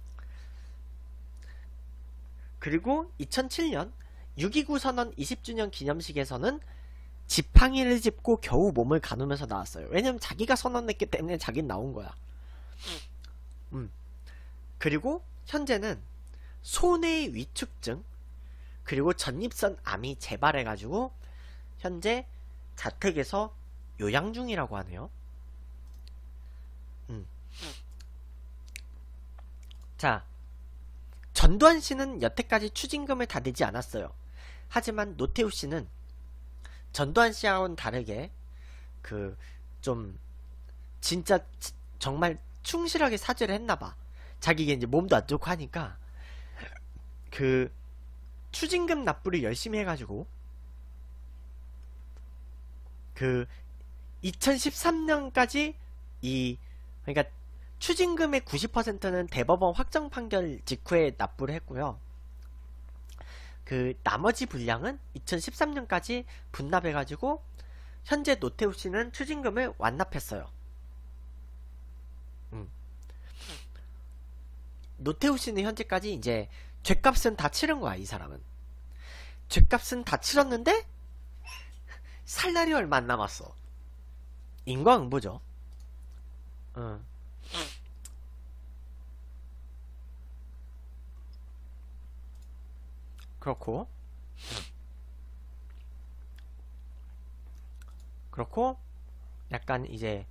그리고 이천칠 년 육이구 선언 이십 주년 기념식에서는 지팡이를 짚고 겨우 몸을 가누면서 나왔어요. 왜냐면 자기가 선언했기 때문에 자긴 나온 거야. 음. 그리고 현재는 손해 위축증 그리고 전립선 암이 재발해가지고 현재 자택에서 요양 중이라고 하네요. 음. 자, 전두환 씨는 여태까지 추징금을 다 내지 않았어요. 하지만 노태우 씨는 전두환 씨하고는 다르게 그 좀 진짜 정말 충실하게 사죄를 했나봐. 자기가 이제 몸도 안 좋고 하니까 그 추징금 납부를 열심히 해가지고 그 이천십삼 년까지 이 그러니까 추징금의 구십 퍼센트는 대법원 확정 판결 직후에 납부를 했고요. 그 나머지 분량은 이천십삼 년까지 분납해가지고 현재 노태우 씨는 추징금을 완납했어요. 음. 노태우 씨는 현재까지 이제 죗값은 다 치른 거야. 이 사람은 죗값은 다 치렀는데 살 날이 얼마 안 남았어. 인과응보죠. 응. 그렇고 그렇고 약간 이제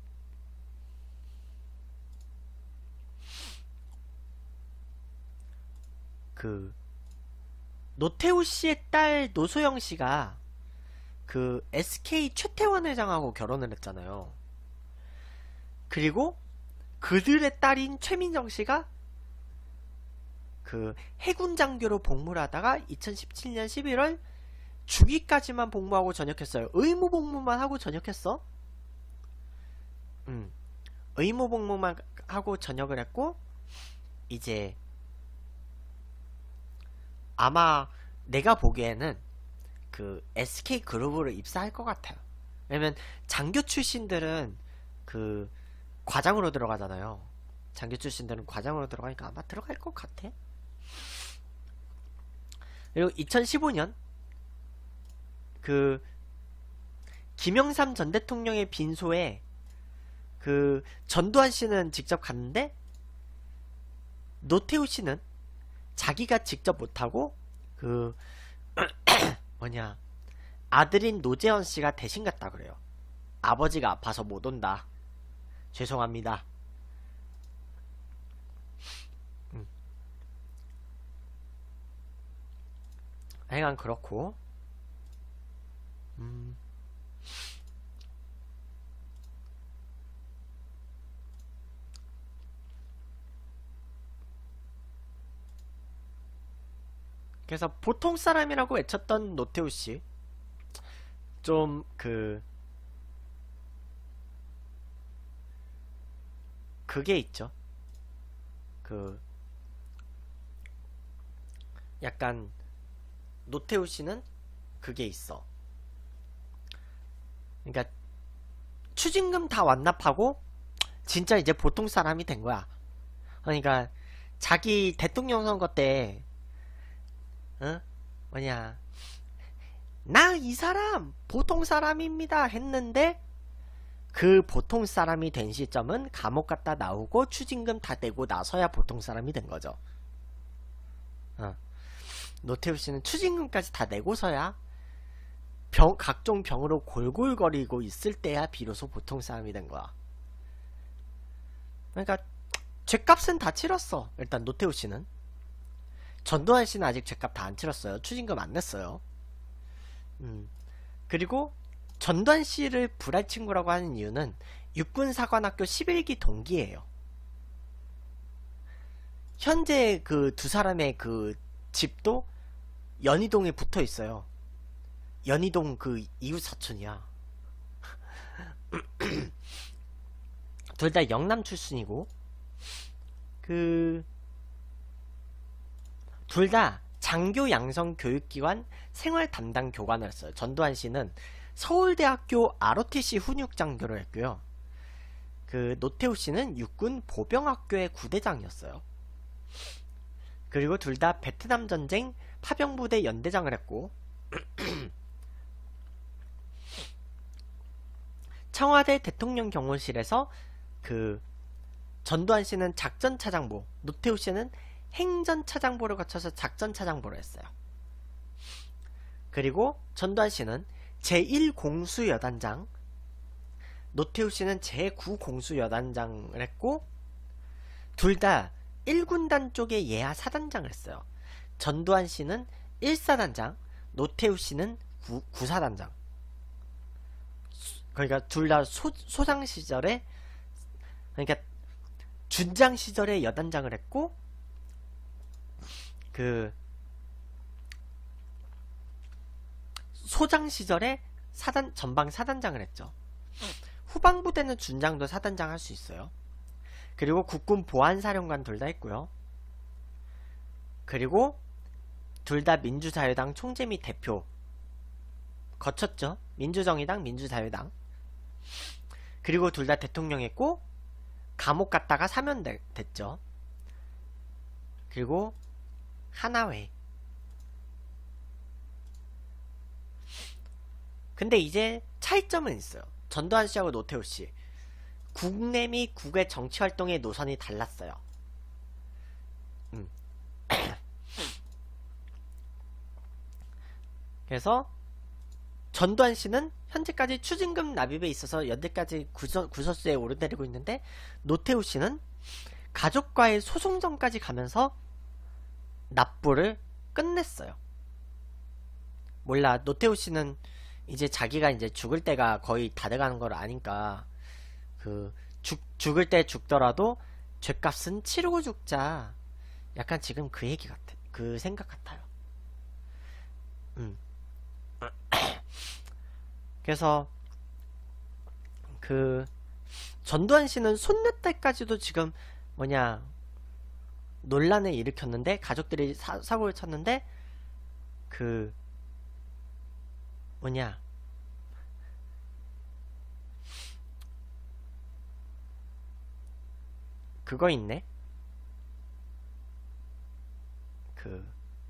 그 노태우 씨의 딸 노소영 씨가 그 에스케이 최태원 회장하고 결혼을 했잖아요. 그리고 그들의 딸인 최민정 씨가 그 해군 장교로 복무를 하다가 이천십칠 년 십일월 주기까지만 복무하고 전역했어요. 의무 복무만 하고 전역했어. 음, 의무 복무만 하고 전역을 했고 이제 아마 내가 보기에는 그 에스케이 그룹으로 입사할 것 같아요. 왜냐면 장교 출신들은 그 과장으로 들어가잖아요. 장교 출신들은 과장으로 들어가니까 아마 들어갈 것 같아. 그리고 이천십오 년 그 김영삼 전 대통령의 빈소에 그 전두환 씨는 직접 갔는데 노태우 씨는 자기가 직접 못하고 그 뭐냐 아들인 노재현 씨가 대신 갔다 그래요. 아버지가 아파서 못 온다. 죄송합니다. 음. 하여간 그렇고, 음. 그래서 보통 사람이라고 외쳤던 노태우 씨, 좀 그, 그게 있죠. 그, 약간, 노태우 씨는 그게 있어. 그러니까, 추징금 다 완납하고, 진짜 이제 보통 사람이 된 거야. 그러니까, 자기 대통령 선거 때, 어? 뭐냐, 나 이 사람 보통 사람입니다 했는데 그 보통 사람이 된 시점은 감옥 갔다 나오고 추징금 다 내고 나서야 보통 사람이 된 거죠. 어. 노태우 씨는 추징금까지 다 내고서야 병, 각종 병으로 골골거리고 있을 때야 비로소 보통 사람이 된 거야. 그러니까 죗값은 다 치렀어. 일단 노태우 씨는. 전두환 씨는 아직 죗값 다 안 치렀어요. 추징금 안 냈어요. 음. 그리고 전두환 씨를 불알 친구라고 하는 이유는 육군사관학교 십일 기 동기예요. 현재 그 두 사람의 그 집도 연희동에 붙어 있어요. 연희동 그 이웃 사촌이야. 둘 다 영남 출신이고, 그 둘 다 장교 양성 교육기관 생활 담당 교관을 했어요. 전두환 씨는 서울대학교 알오티씨 훈육장교를 했고요. 그 노태우 씨는 육군 보병학교의 구대장이었어요. 그리고 둘 다 베트남 전쟁 파병부대 연대장을 했고, 청와대 대통령 경호실에서 그 전두환 씨는 작전차장보, 노태우 씨는 행전차장보를 거쳐서 작전차장보를 했어요. 그리고 전두환 씨는 제일 공수여단장, 노태우 씨는 제구 공수여단장을 했고, 둘 다 일 군단 쪽의 예하 사단장을 했어요. 전두환 씨는 일 사단장, 노태우 씨는 구, 구사단장. 그러니까 둘 다 소장 시절에, 그러니까 준장 시절에 여단장을 했고, 그 소장 시절에 사단 전방 사단장을 했죠. 후방부대는 준장도 사단장 할 수 있어요. 그리고 국군 보안사령관 둘 다 했고요. 그리고 둘 다 민주자유당 총재 및 대표 거쳤죠. 민주정의당, 민주자유당. 그리고 둘 다 대통령 했고, 감옥 갔다가 사면됐죠. 그리고 하나회. 근데 이제 차이점은 있어요. 전두환 씨하고 노태우 씨. 국내 및 국외 정치활동의 노선이 달랐어요. 음. 그래서 전두환 씨는 현재까지 추징금 납입에 있어서 여태까지 구서, 구설수에 오르내리고 있는데, 노태우 씨는 가족과의 소송전까지 가면서 납부를 끝냈어요. 몰라, 노태우 씨는 이제 자기가 이제 죽을 때가 거의 다 돼가는 걸 아니까, 그 죽, 죽을 때 죽더라도 죗값은 치르고 죽자. 약간 지금 그 얘기 같아. 그 생각 같아요. 음. 그래서 그 전두환 씨는 손녀 때까지도 지금 뭐냐 논란을 일으켰는데, 가족들이 사, 사고를 쳤는데, 그 뭐냐 그거 있네. 그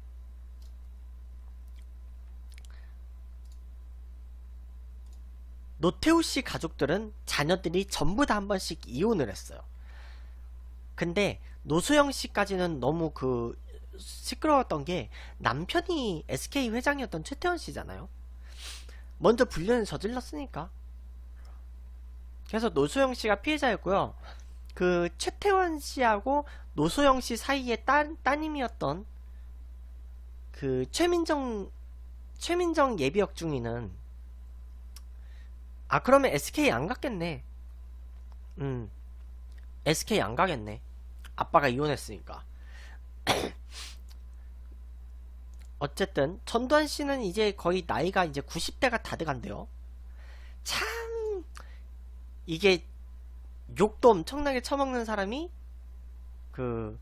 노태우 씨 가족들은 자녀들이 전부 다 한 번씩 이혼을 했어요. 근데 노소영 씨까지는 너무 그 시끄러웠던 게, 남편이 에스케이 회장이었던 최태원 씨잖아요. 먼저 불륜을 저질렀으니까. 그래서 노소영 씨가 피해자였고요. 그 최태원 씨하고 노소영 씨 사이에 따, 따님이었던 그 최민정 최민정 예비역 중위는 아 그러면 에스케이 안 갔겠네. 음 에스케이 안 가겠네. 아빠가 이혼했으니까. 어쨌든 전두환 씨는 이제 거의 나이가 이제 구십 대가 다 돼간대요. 참 이게 욕도 엄청나게 처먹는 사람이 그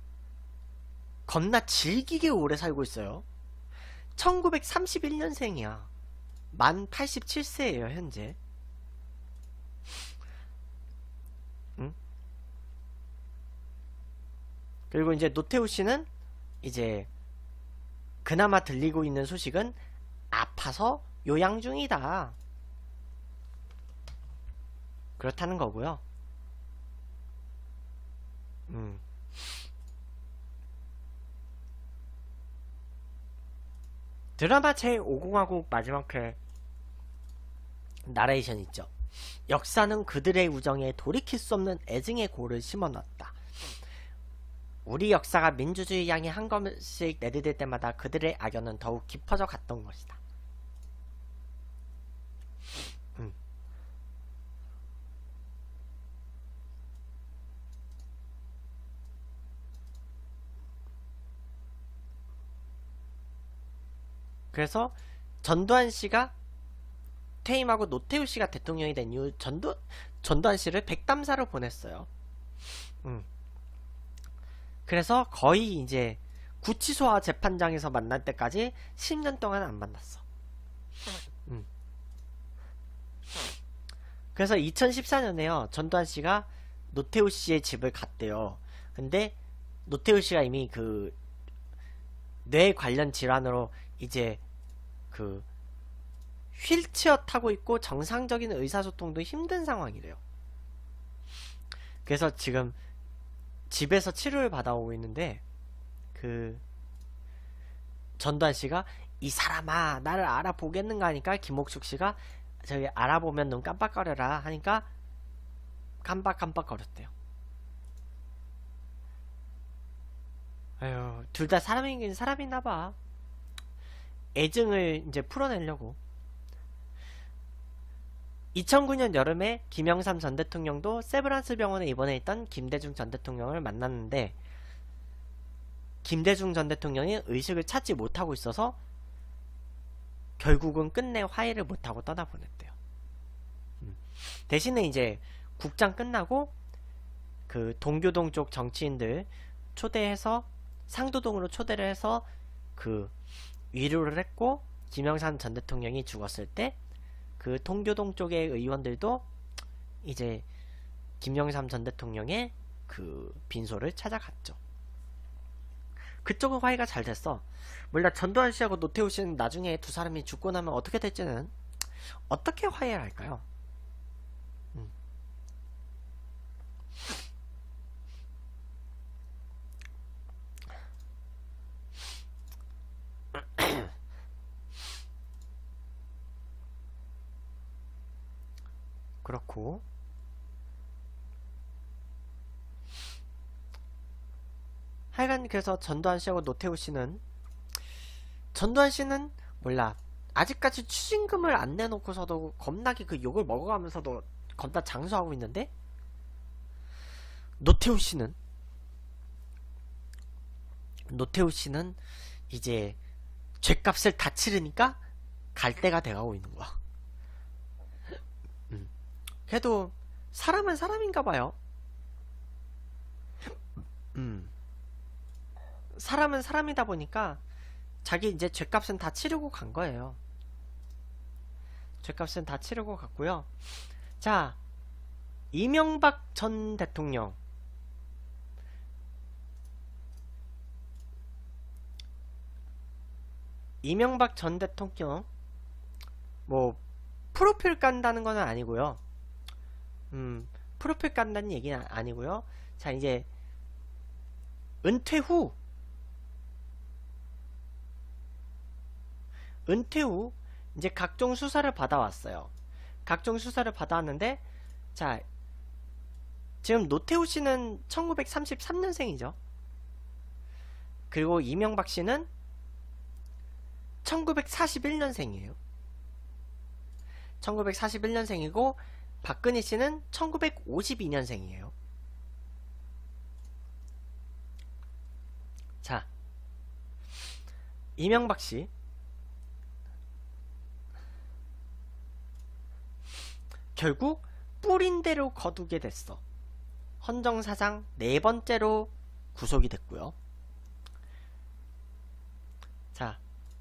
겁나 질기게 오래 살고 있어요. 천구백삼십일 년생이야. 만 팔십칠 세예요 현재. 응? 그리고 이제 노태우 씨는 이제 그나마 들리고 있는 소식은 아파서 요양 중이다. 그렇다는 거고요. 음. 드라마 제오공화국 마지막 회 나레이션 있죠. 역사는 그들의 우정에 돌이킬 수 없는 애증의 골을 심어놨다. 우리 역사가 민주주의 향해 한 걸음씩 내디딜 때마다 그들의 악연은 더욱 깊어져 갔던 것이다. 음. 그래서 전두환 씨가 퇴임하고 노태우 씨가 대통령이 된 이후 전두, 전두환 씨를 백담사로 보냈어요. 음. 그래서 거의 이제 구치소와 재판장에서 만날 때까지 십 년 동안 안 만났어. 음. 그래서 이천십사 년에요. 전두환 씨가 노태우 씨의 집을 갔대요. 근데 노태우 씨가 이미 그 뇌 관련 질환으로 이제 그 휠체어 타고 있고 정상적인 의사소통도 힘든 상황이래요. 그래서 지금 집에서 치료를 받아오고 있는데 그 전두환 씨가 이 사람아 나를 알아보겠는가 하니까 김옥숙 씨가 저기 알아보면 눈 깜빡거려라 하니까 깜빡깜빡거렸대요. 아유 둘 다 사람이긴 사람이나봐. 애증을 이제 풀어내려고. 이천구 년 여름에 김영삼 전 대통령도 세브란스 병원에 입원해 있던 김대중 전 대통령을 만났는데 김대중 전 대통령이 의식을 찾지 못하고 있어서 결국은 끝내 화해를 못하고 떠나보냈대요. 음. 대신에 이제 국장 끝나고 그 동교동 쪽 정치인들 초대해서 상도동으로 초대를 해서 그 위로를 했고 김영삼 전 대통령이 죽었을 때 그 동교동 쪽의 의원들도 이제 김영삼 전 대통령의 그 빈소를 찾아갔죠. 그쪽은 화해가 잘 됐어. 몰라 전두환 씨하고 노태우 씨는 나중에 두 사람이 죽고 나면 어떻게 될지는 어떻게 화해를 할까요? 음. 그렇고 하여간 그래서 전두환 씨하고 노태우 씨는 전두환 씨는 몰라 아직까지 추징금을 안 내놓고서도 겁나게 그 욕을 먹어가면서도 겁나 장수하고 있는데 노태우 씨는 노태우 씨는 이제 죗값을 다 치르니까 갈 때가 돼가고 있는 거야. 음. 그래도 사람은 사람인가봐요. 음. 사람은 사람이다 보니까 자기 이제 죗값은 다 치르고 간 거예요. 죗값은 다 치르고 갔고요. 자, 이명박 전 대통령. 이명박 전 대통령 뭐 프로필 깐다는 건 아니고요. 음, 프로필 깐다는 얘기는 아니고요. 자, 이제 은퇴 후 은퇴 후 이제 각종 수사를 받아왔어요. 각종 수사를 받아왔는데 자 지금 노태우 씨는 천구백삼십삼 년생이죠. 그리고 이명박 씨는 천구백사십일 년생이에요. 천구백사십일 년생이고 박근혜 씨는 천구백오십이 년생이에요. 자, 이명박 씨. 결국 뿌린 대로 거두게 됐어. 헌정사상 네 번째로 구속이 됐고요. 자,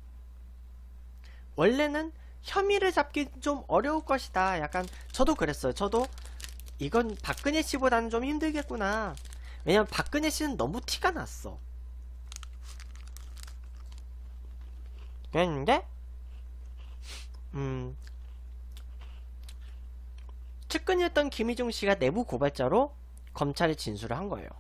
원래는 혐의를 잡기 좀 어려울 것이다. 약간 저도 그랬어요. 저도 이건 박근혜 씨보다는 좀 힘들겠구나. 왜냐면 박근혜 씨는 너무 티가 났어. 그랬는데 음 측근이었던 김희중 씨가 내부 고발자로 검찰에 진술을 한 거예요.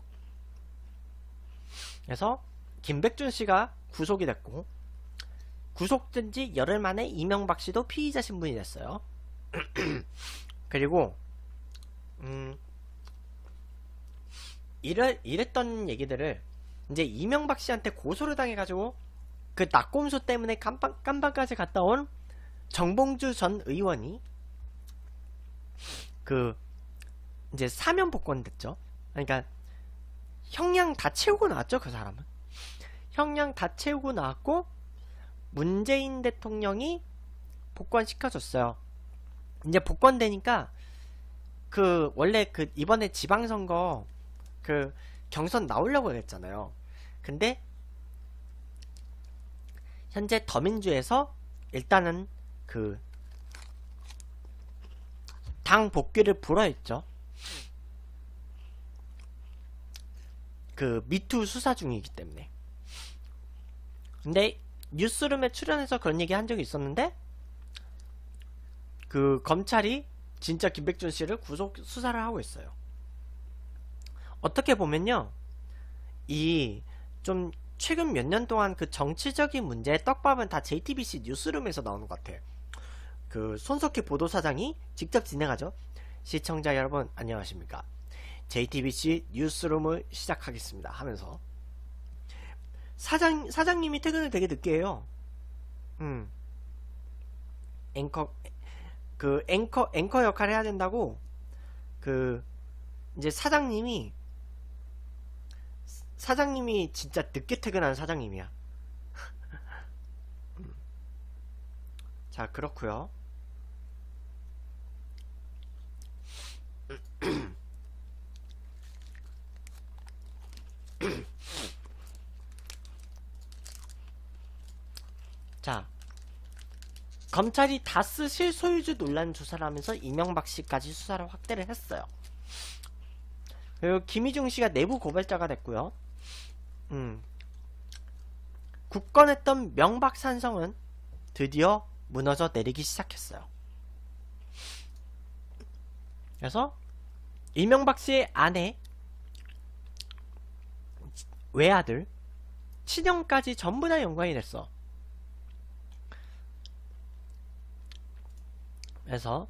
그래서 김백준 씨가 구속이 됐고, 구속된 지 열흘 만에 이명박 씨도 피의자 신분이 됐어요. 그리고 음 이래, 이랬던 얘기들을 이제 이명박 씨한테 고소를 당해가지고 그 낙곰수 때문에 깜빵, 깜빵까지 갔다 온 정봉주 전 의원이 그 이제 사면 복권됐죠. 그러니까 형량 다 채우고 나왔죠. 그 사람은 형량 다 채우고 나왔고 문재인 대통령이 복권 시켜줬어요. 이제 복권 되니까 그 원래 그 이번에 지방선거 그 경선 나오려고 했잖아요. 근데 현재 더민주에서 일단은 그 당 복귀를 불허했죠. 그 미투 수사 중이기 때문에. 근데 뉴스룸에 출연해서 그런 얘기 한 적이 있었는데 그 검찰이 진짜 김백준 씨를 구속 수사를 하고 있어요. 어떻게 보면요, 이 좀 최근 몇 년 동안 그 정치적인 문제의 떡밥은 다 제이티비씨 뉴스룸에서 나오는 것 같아요. 그 손석희 보도사장이 직접 진행하죠. 시청자 여러분 안녕하십니까, 제이티비씨 뉴스룸을 시작하겠습니다 하면서 사장, 사장님이 퇴근을 되게 늦게 해요. 음. 앵커, 그, 앵커, 앵커 역할을 해야 된다고, 그, 이제 사장님이, 사장님이 진짜 늦게 퇴근하는 사장님이야. 음. 자, 그렇구요. 자, 검찰이 다스 실소유주 논란 조사를 하면서 이명박 씨까지 수사를 확대를 했어요. 그리고 김희중 씨가 내부 고발자가 됐고요. 음, 굳건했던 명박산성은 드디어 무너져 내리기 시작했어요. 그래서 이명박 씨의 아내, 외아들, 친형까지 전부 다 연관이 됐어. 그래서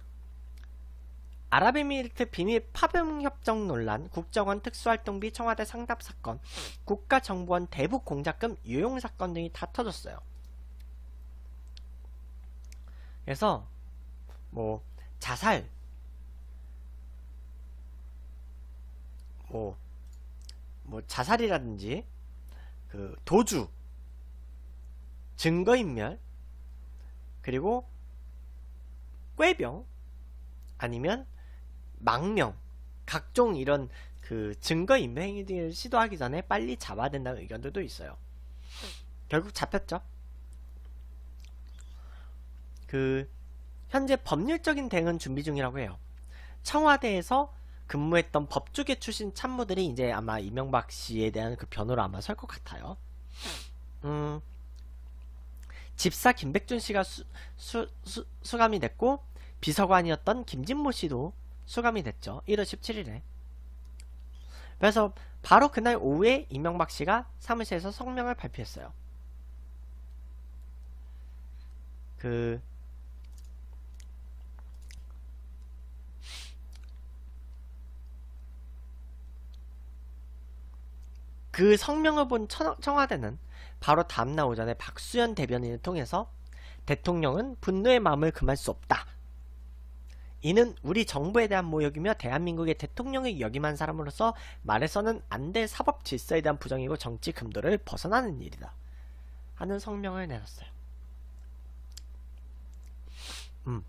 아랍에미리트 비밀 파병협정 논란, 국정원 특수활동비 청와대 상납 사건, 국가정보원 대북 공작금 유용 사건 등이 다 터졌어요. 그래서 뭐 자살, 뭐, 뭐 자살이라든지 그 도주, 증거인멸, 그리고 꾀병, 아니면 망명, 각종 이런 그 증거인멸 행위들을 시도하기 전에 빨리 잡아야 된다는 의견들도 있어요. 결국 잡혔죠. 그 현재 법률적인 대응은 준비 중이라고 해요. 청와대에서 근무했던 법조계 출신 참모들이 이제 아마 이명박 씨에 대한 그 변호를 아마 설 것 같아요. 음, 집사 김백준 씨가 수, 수, 수, 수감이 됐고, 비서관이었던 김진모 씨도 수감이 됐죠. 일월 십칠일에. 그래서 바로 그날 오후에 이명박 씨가 사무실에서 성명을 발표했어요. 그, 그 성명을 본 청, 청와대는 바로 다음날 오전에 박수현 대변인을 통해서 대통령은 분노의 마음을 금할 수 없다. 이는 우리 정부에 대한 모욕이며 대한민국의 대통령을 역임한 사람으로서 말해서는 안 될 사법 질서에 대한 부정이고 정치 금도를 벗어나는 일이다. 하는 성명을 내놨어요. 음.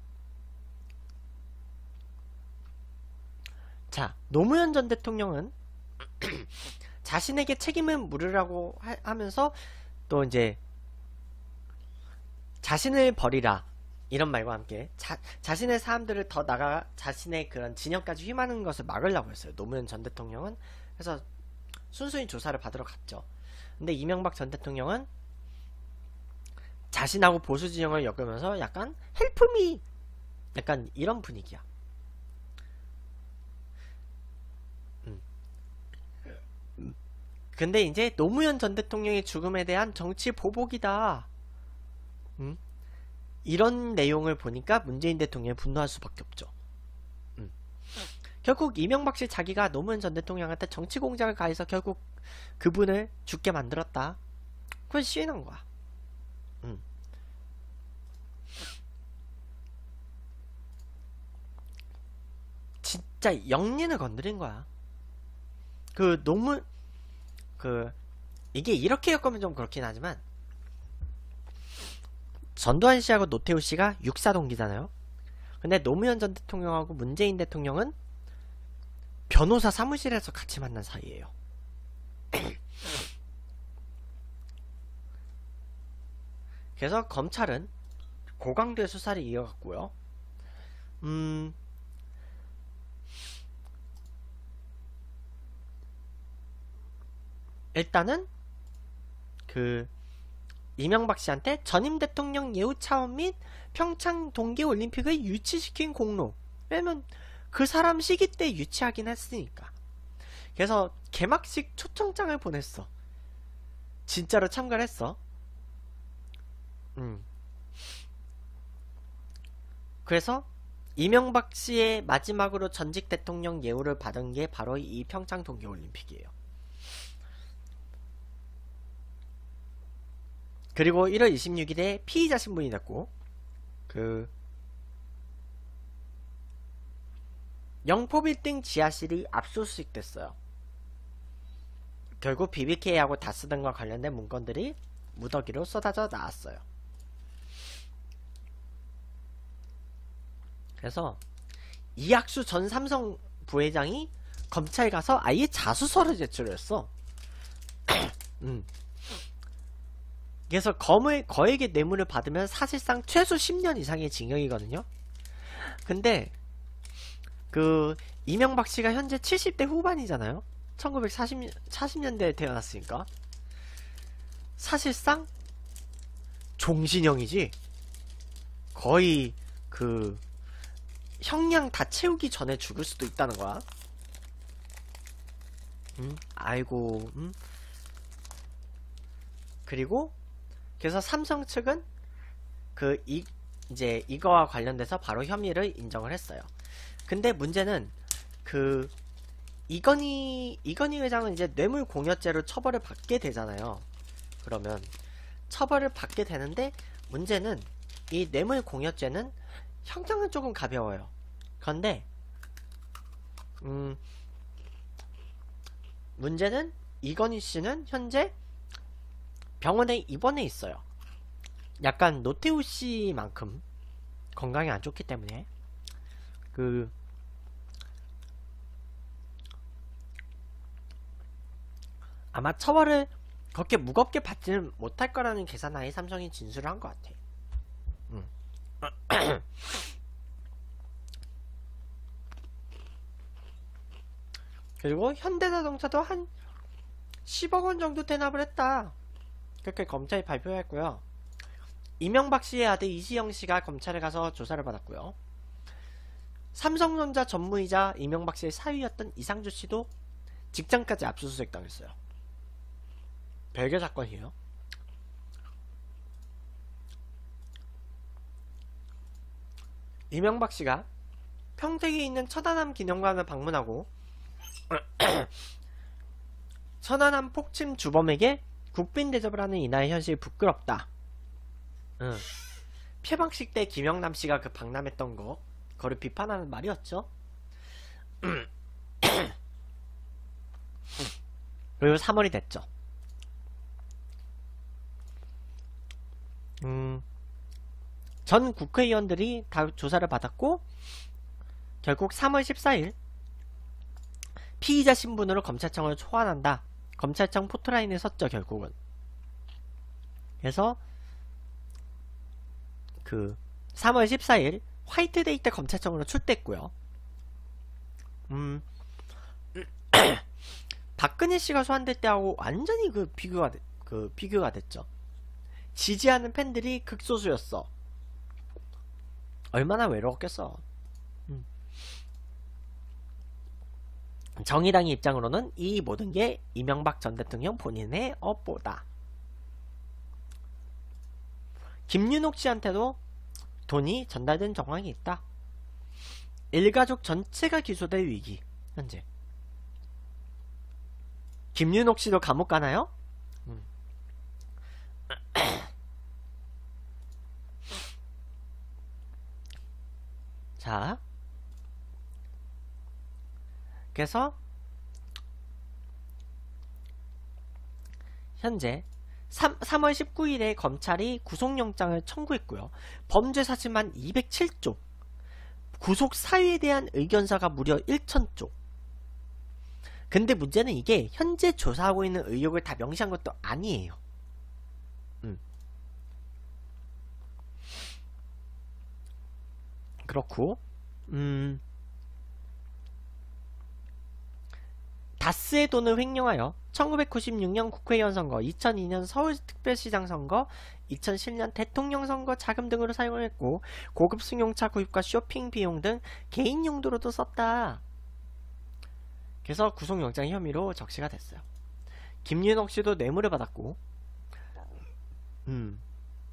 자, 노무현 전 대통령은 자신에게 책임을 물으라고 하, 하면서 또 이제 자신을 버리라 이런 말과 함께 자, 자신의 사람들을 더 나가 자신의 그런 진영까지 휘마는 것을 막으려고 했어요. 노무현 전 대통령은. 그래서 순순히 조사를 받으러 갔죠. 근데 이명박 전 대통령은 자신하고 보수 진영을 엮으면서 약간 헬프미 약간 이런 분위기야. 음. 근데 이제 노무현 전 대통령의 죽음에 대한 정치 보복이다. 음? 이런 내용을 보니까 문재인 대통령이 분노할 수밖에 없죠. 음. 결국 이명박 씨 자기가 노무현 전 대통령한테 정치 공작을 가해서 결국 그분을 죽게 만들었다. 그걸 시인한 거야. 음. 진짜 영린을 건드린 거야. 그 노무 그 이게 이렇게 엮으면 좀 그렇긴 하지만 전두환 씨하고 노태우 씨가 육사 동기잖아요. 근데 노무현 전 대통령하고 문재인 대통령은 변호사 사무실에서 같이 만난 사이예요. 그래서 검찰은 고강도의 수사를 이어갔고요. 음, 일단은 그 이명박 씨한테 전임 대통령 예우 차원 및 평창 동계올림픽을 유치시킨 공로. 왜냐면 그 사람 시기 때 유치하긴 했으니까. 그래서 개막식 초청장을 보냈어. 진짜로 참가를 했어. 음. 그래서 이명박 씨의 마지막으로 전직 대통령 예우를 받은 게 바로 이 평창 동계올림픽이에요. 그리고 일월 이십육일에 피의자 신분이 됐고, 그 영포빌딩 지하실이 압수수색 됐어요. 결국 비비케이하고 다스 등과 관련된 문건들이 무더기로 쏟아져 나왔어요. 그래서 이학수 전 삼성 부회장이 검찰에 가서 아예 자수서를 제출했어. 음. 그래서 검을, 거액의 뇌물을 받으면 사실상 최소 십 년 이상의 징역이거든요. 근데 그 이명박 씨가 현재 칠십 대 후반이잖아요. 천구백사십 년대에 태어났으니까 사실상 종신형이지. 거의 그 형량 다 채우기 전에 죽을 수도 있다는 거야. 음, 아이고. 음. 그리고 그래서 삼성 측은 그 이 이제 이거와 관련돼서 바로 혐의를 인정을 했어요. 근데 문제는 그 이건희 이건희 회장은 이제 뇌물공여죄로 처벌을 받게 되잖아요. 그러면 처벌을 받게 되는데 문제는 이 뇌물공여죄는 형량은 조금 가벼워요. 그런데 음 문제는 이건희 씨는 현재 병원에 입원해 있어요. 약간 노태우 씨만큼 건강이 안 좋기 때문에 그 아마 처벌을 그렇게 무겁게 받지는 못할 거라는 계산하에 삼성이 진술을 한 것 같아. 음. 그리고 현대자동차도 한 십억 원 정도 대납을 했다. 그렇게 검찰이 발표했고요. 이명박 씨의 아들 이시영 씨가 검찰에 가서 조사를 받았고요. 삼성전자 전무이자 이명박 씨의 사위였던 이상주 씨도 직장까지 압수수색 당했어요. 별개 사건이에요. 이명박 씨가 평택에 있는 천안함 기념관을 방문하고 천안함 폭침 주범에게 국빈 대접을 하는 이날의 현실이 부끄럽다. 응. 폐방식 때 김영남 씨가 그 박람했던 거, 그거를 비판하는 말이었죠. 그리고 삼월이 됐죠. 음, 전 국회의원들이 다 조사를 받았고, 결국 삼월 십사일 피의자 신분으로 검찰청을 초안한다. 검찰청 포토라인에 섰죠, 결국은. 그래서 그 삼월 십사일 화이트데이 때 검찰청으로 출두했고요. 음, 박근혜 씨가 소환될 때하고 완전히 그 비교가 되, 그 비교가 됐죠. 지지하는 팬들이 극소수였어. 얼마나 외로웠겠어. 음. 정의당의 입장으로는 이 모든 게 이명박 전 대통령 본인의 업보다. 김윤옥 씨한테도 돈이 전달된 정황이 있다. 일가족 전체가 기소될 위기. 현재 김윤옥 씨도 감옥 가나요? 음. 자, 그래서 현재 삼월 십구일에 검찰이 구속영장을 청구했고요. 범죄 사실만 이백칠조, 구속 사유에 대한 의견서가 무려 천조. 근데 문제는 이게 현재 조사하고 있는 의혹을 다 명시한 것도 아니에요. 음. 그렇고, 음, 다스의 돈을 횡령하여 천구백구십육년 국회의원 선거, 이천이년 서울특별시장 선거, 이천십년 대통령 선거 자금 등으로 사용을 했고, 고급 승용차 구입과 쇼핑 비용 등 개인 용도로도 썼다. 그래서 구속영장 혐의로 적시가 됐어요. 김윤옥 씨도 뇌물을 받았고, 음,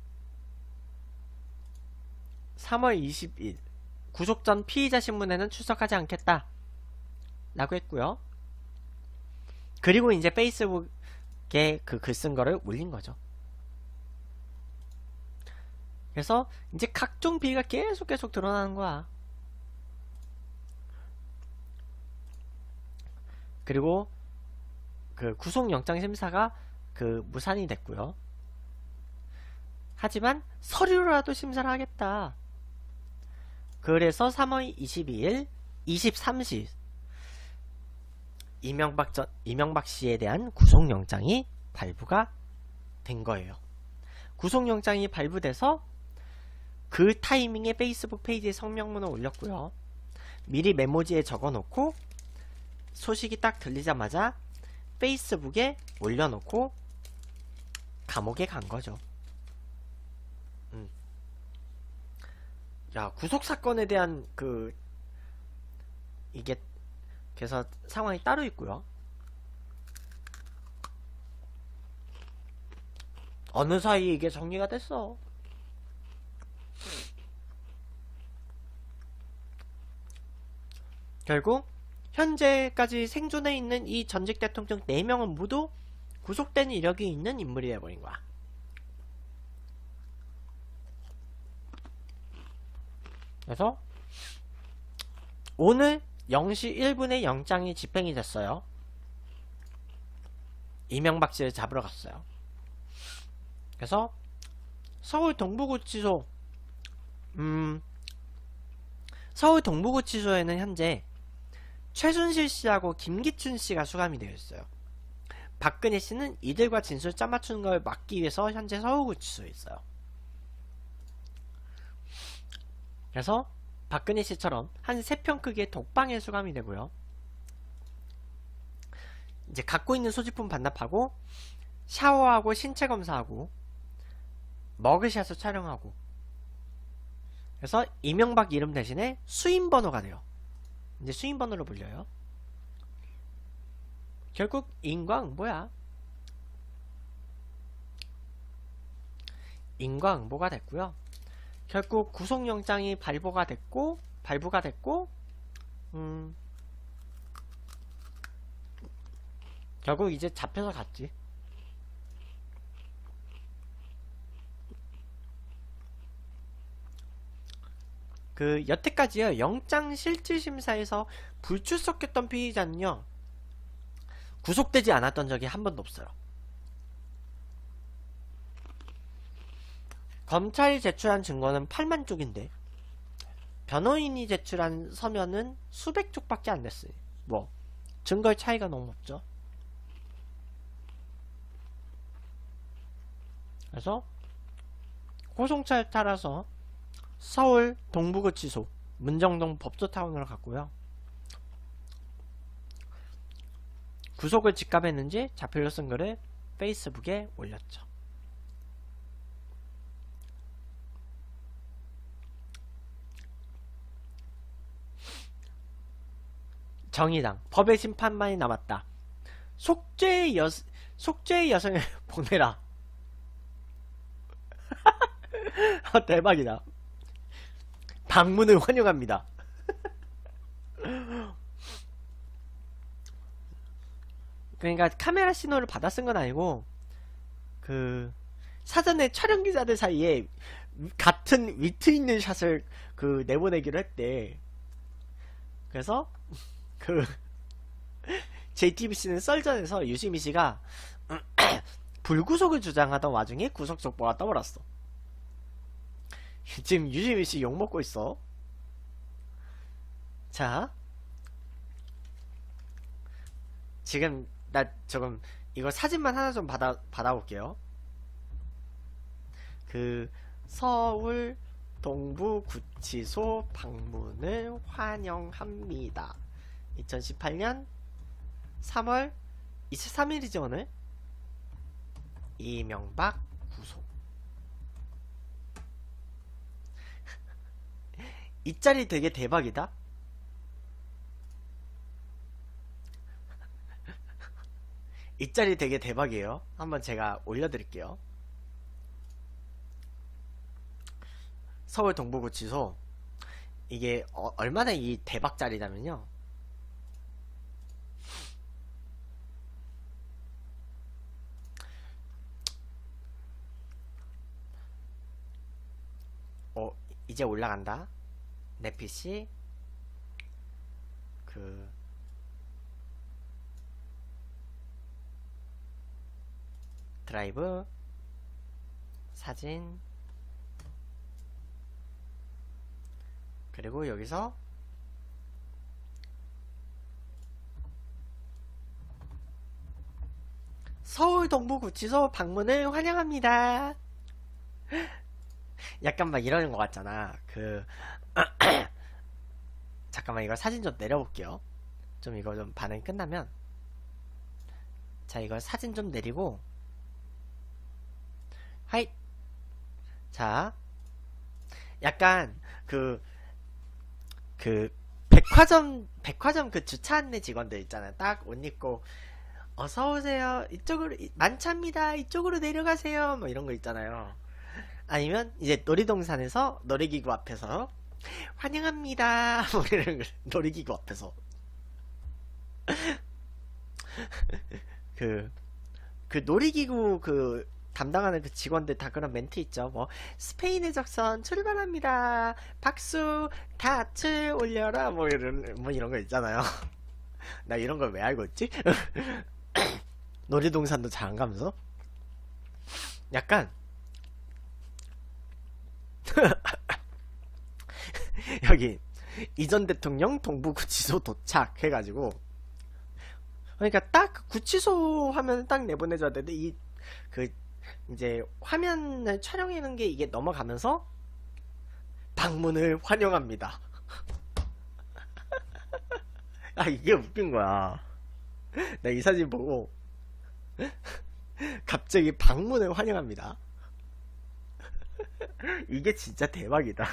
삼월 이십일 구속 전 피의자 신문에는 출석하지 않겠다 라고 했고요. 그리고 이제 페이스북에 그 글 쓴 거를 올린 거죠. 그래서 이제 각종 비리가 계속 계속 드러나는 거야. 그리고 그 구속영장 심사가 그 무산이 됐고요. 하지만 서류라도 심사를 하겠다. 그래서 삼월 이십이일 이십삼시 이명박 전, 이명박 씨에 대한 구속영장이 발부가 된 거예요. 구속영장이 발부돼서 그 타이밍에 페이스북 페이지에 성명문을 올렸고요. 미리 메모지에 적어놓고 소식이 딱 들리자마자 페이스북에 올려놓고 감옥에 간 거죠. 음. 야, 구속사건에 대한 그 이게 그래서 상황이 따로 있고요. 어느 사이에 이게 정리가 됐어. 결국 현재까지 생존해 있는 이 전직 대통령 네 명은 모두 구속된 이력이 있는 인물이 되어버린 거야. 그래서 오늘 영시 일분에 영장이 집행이 됐어요. 이명박 씨를 잡으러 갔어요. 그래서 서울 동부구치소 음 서울 동부구치소에는 현재 최순실 씨하고 김기춘 씨가 수감이 되어 있어요. 박근혜 씨는 이들과 진술 짜맞추는 걸 막기 위해서 현재 서울구치소에 있어요. 그래서 박근혜 씨처럼 한 세 평 크기의 독방에 수감이 되고요. 이제 갖고 있는 소지품 반납하고 샤워하고 신체 검사하고 머그샷을 촬영하고, 그래서 이명박 이름 대신에 수임번호가 돼요. 이제 수임번호로 불려요. 결국 인과응보야. 인과응보가 됐고요. 결국 구속영장이 발부가 됐고 발부가 됐고 음 결국 이제 잡혀서 갔지. 그 여태까지요 영장 실질심사에서 불출석했던 피의자는요 구속되지 않았던 적이 한 번도 없어요. 검찰이 제출한 증거는 팔만 쪽인데 변호인이 제출한 서면은 수백 쪽밖에 안 됐어요. 뭐 증거의 차이가 너무 없죠. 그래서 고송차에 따라서 서울 동부구치소 문정동 법조타운으로 갔고요. 구속을 직감했는지 자필로 쓴 글을 페이스북에 올렸죠. 정의당 법의 심판만이 남았다. 속죄의 여 속죄의 여성을 보내라. 아, 대박이다. 방문을 환영합니다. 그러니까 카메라 신호를 받아 쓴 건 아니고 그 사전에 촬영 기자들 사이에 같은 위트 있는 샷을 그 내보내기로 했대. 그래서 그 제이티비씨는 썰전에서 유시민 씨가 불구속을 주장하던 와중에 구속 속보가 떠올랐어. 지금 유시민 씨 욕먹고 있어. 자, 지금 나 조금 이거 사진만 하나 좀 받아 받아볼게요. 그 서울 동부구치소 방문을 환영합니다. 이천십팔 년 삼월 이십삼 일이죠 오늘. 이명박 구속. 이 짤이 되게 대박이다. 이 짤이 되게 대박이에요. 한번 제가 올려드릴게요. 서울 동부구치소. 이게 어, 얼마나 이 대박짤이냐면요. 어, 이제 올라간다. 내 피씨 그 드라이브 사진 그리고 여기서 서울 동부구치소 방문을 환영합니다. 약간 막 이러는 것 같잖아. 그 잠깐만 이거 사진 좀 내려볼게요. 좀 이거 좀 반응이 끝나면 자 이거 사진 좀 내리고 하이 자 약간 그 그 백화점 백화점 그 주차 안내 직원들 있잖아요. 딱 옷 입고 어서오세요 이쪽으로 만차입니다 이쪽으로 내려가세요 뭐 이런 거 있잖아요. 아니면 이제 놀이동산에서 놀이기구 앞에서 환영합니다 뭐 이런 거 놀이기구 앞에서 그, 그 놀이기구 그 담당하는 그 직원들 다 그런 멘트 있죠. 뭐 스페인의 적선 출발합니다 박수 닻을 올려라 뭐 이런 뭐 이런 거 있잖아요. 나 이런 걸 왜 알고 있지? 놀이동산도 잘 안 가면서 약간 여기 이전 대통령 동부구치소 도착 해가지고 그러니까 딱 구치소 화면 딱 내보내줘야 되는데 이 그 이제 화면을 촬영하는 게 이게 넘어가면서 방문을 환영합니다. 아 이게 웃긴 거야. 나 이 사진 보고 갑자기 방문을 환영합니다. 이게 진짜 대박이다.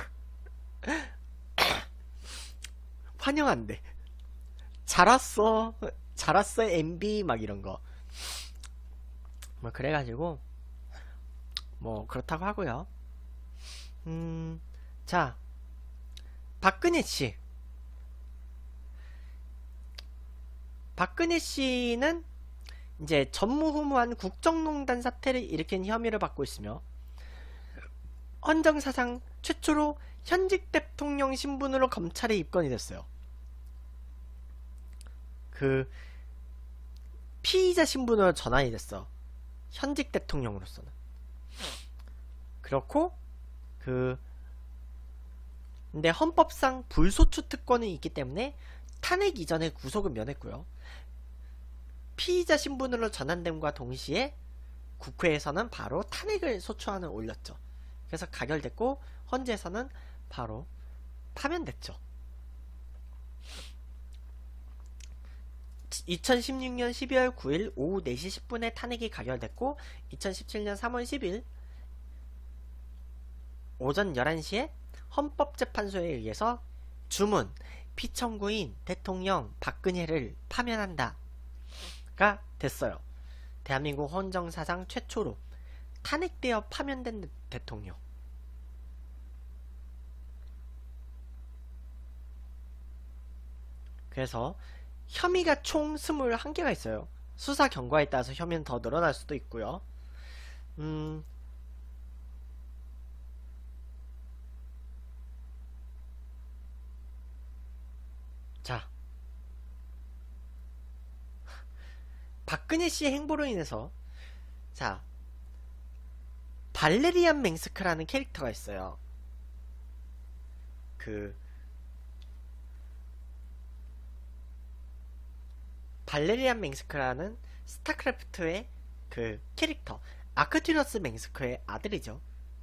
환영한대. 잘 왔어. 잘 왔어 엠비 막 이런거 뭐 그래가지고 뭐 그렇다고 하고요. 음, 자 박근혜씨 박근혜씨는 이제 전무후무한 국정농단 사태를 일으킨 혐의를 받고 있으며 헌정사상 최초로 현직 대통령 신분으로 검찰에 입건이 됐어요. 그 피의자 신분으로 전환이 됐어. 현직 대통령으로서는. 그렇고 그 근데 헌법상 불소추 특권이 있기 때문에 탄핵 이전에 구속은 면했고요. 피의자 신분으로 전환됨과 동시에 국회에서는 바로 탄핵을 소추안을 올렸죠. 그래서 가결됐고 헌재에서는 바로 파면됐죠. 이천십육년 십이월 구일 오후 네시 십분에 탄핵이 가결됐고 이천십칠년 삼월 십일 오전 열한시에 헌법재판소에 의해서 주문 피청구인 대통령 박근혜를 파면한다 가 됐어요. 대한민국 헌정사상 최초로 탄핵되어 파면된 대통령. 그래서 혐의가 총 스물한 개가 있어요. 수사 경과에 따라서 혐의는 더 늘어날 수도 있고요. 음, 자, 박근혜 씨의 행보로 인해서 자, 발레리안 맹스크라는 캐릭터가 있어요. 그 발레리안 맹스크라는 스타크래프트의 그 캐릭터 아크튜러스 맹스크의 아들이죠.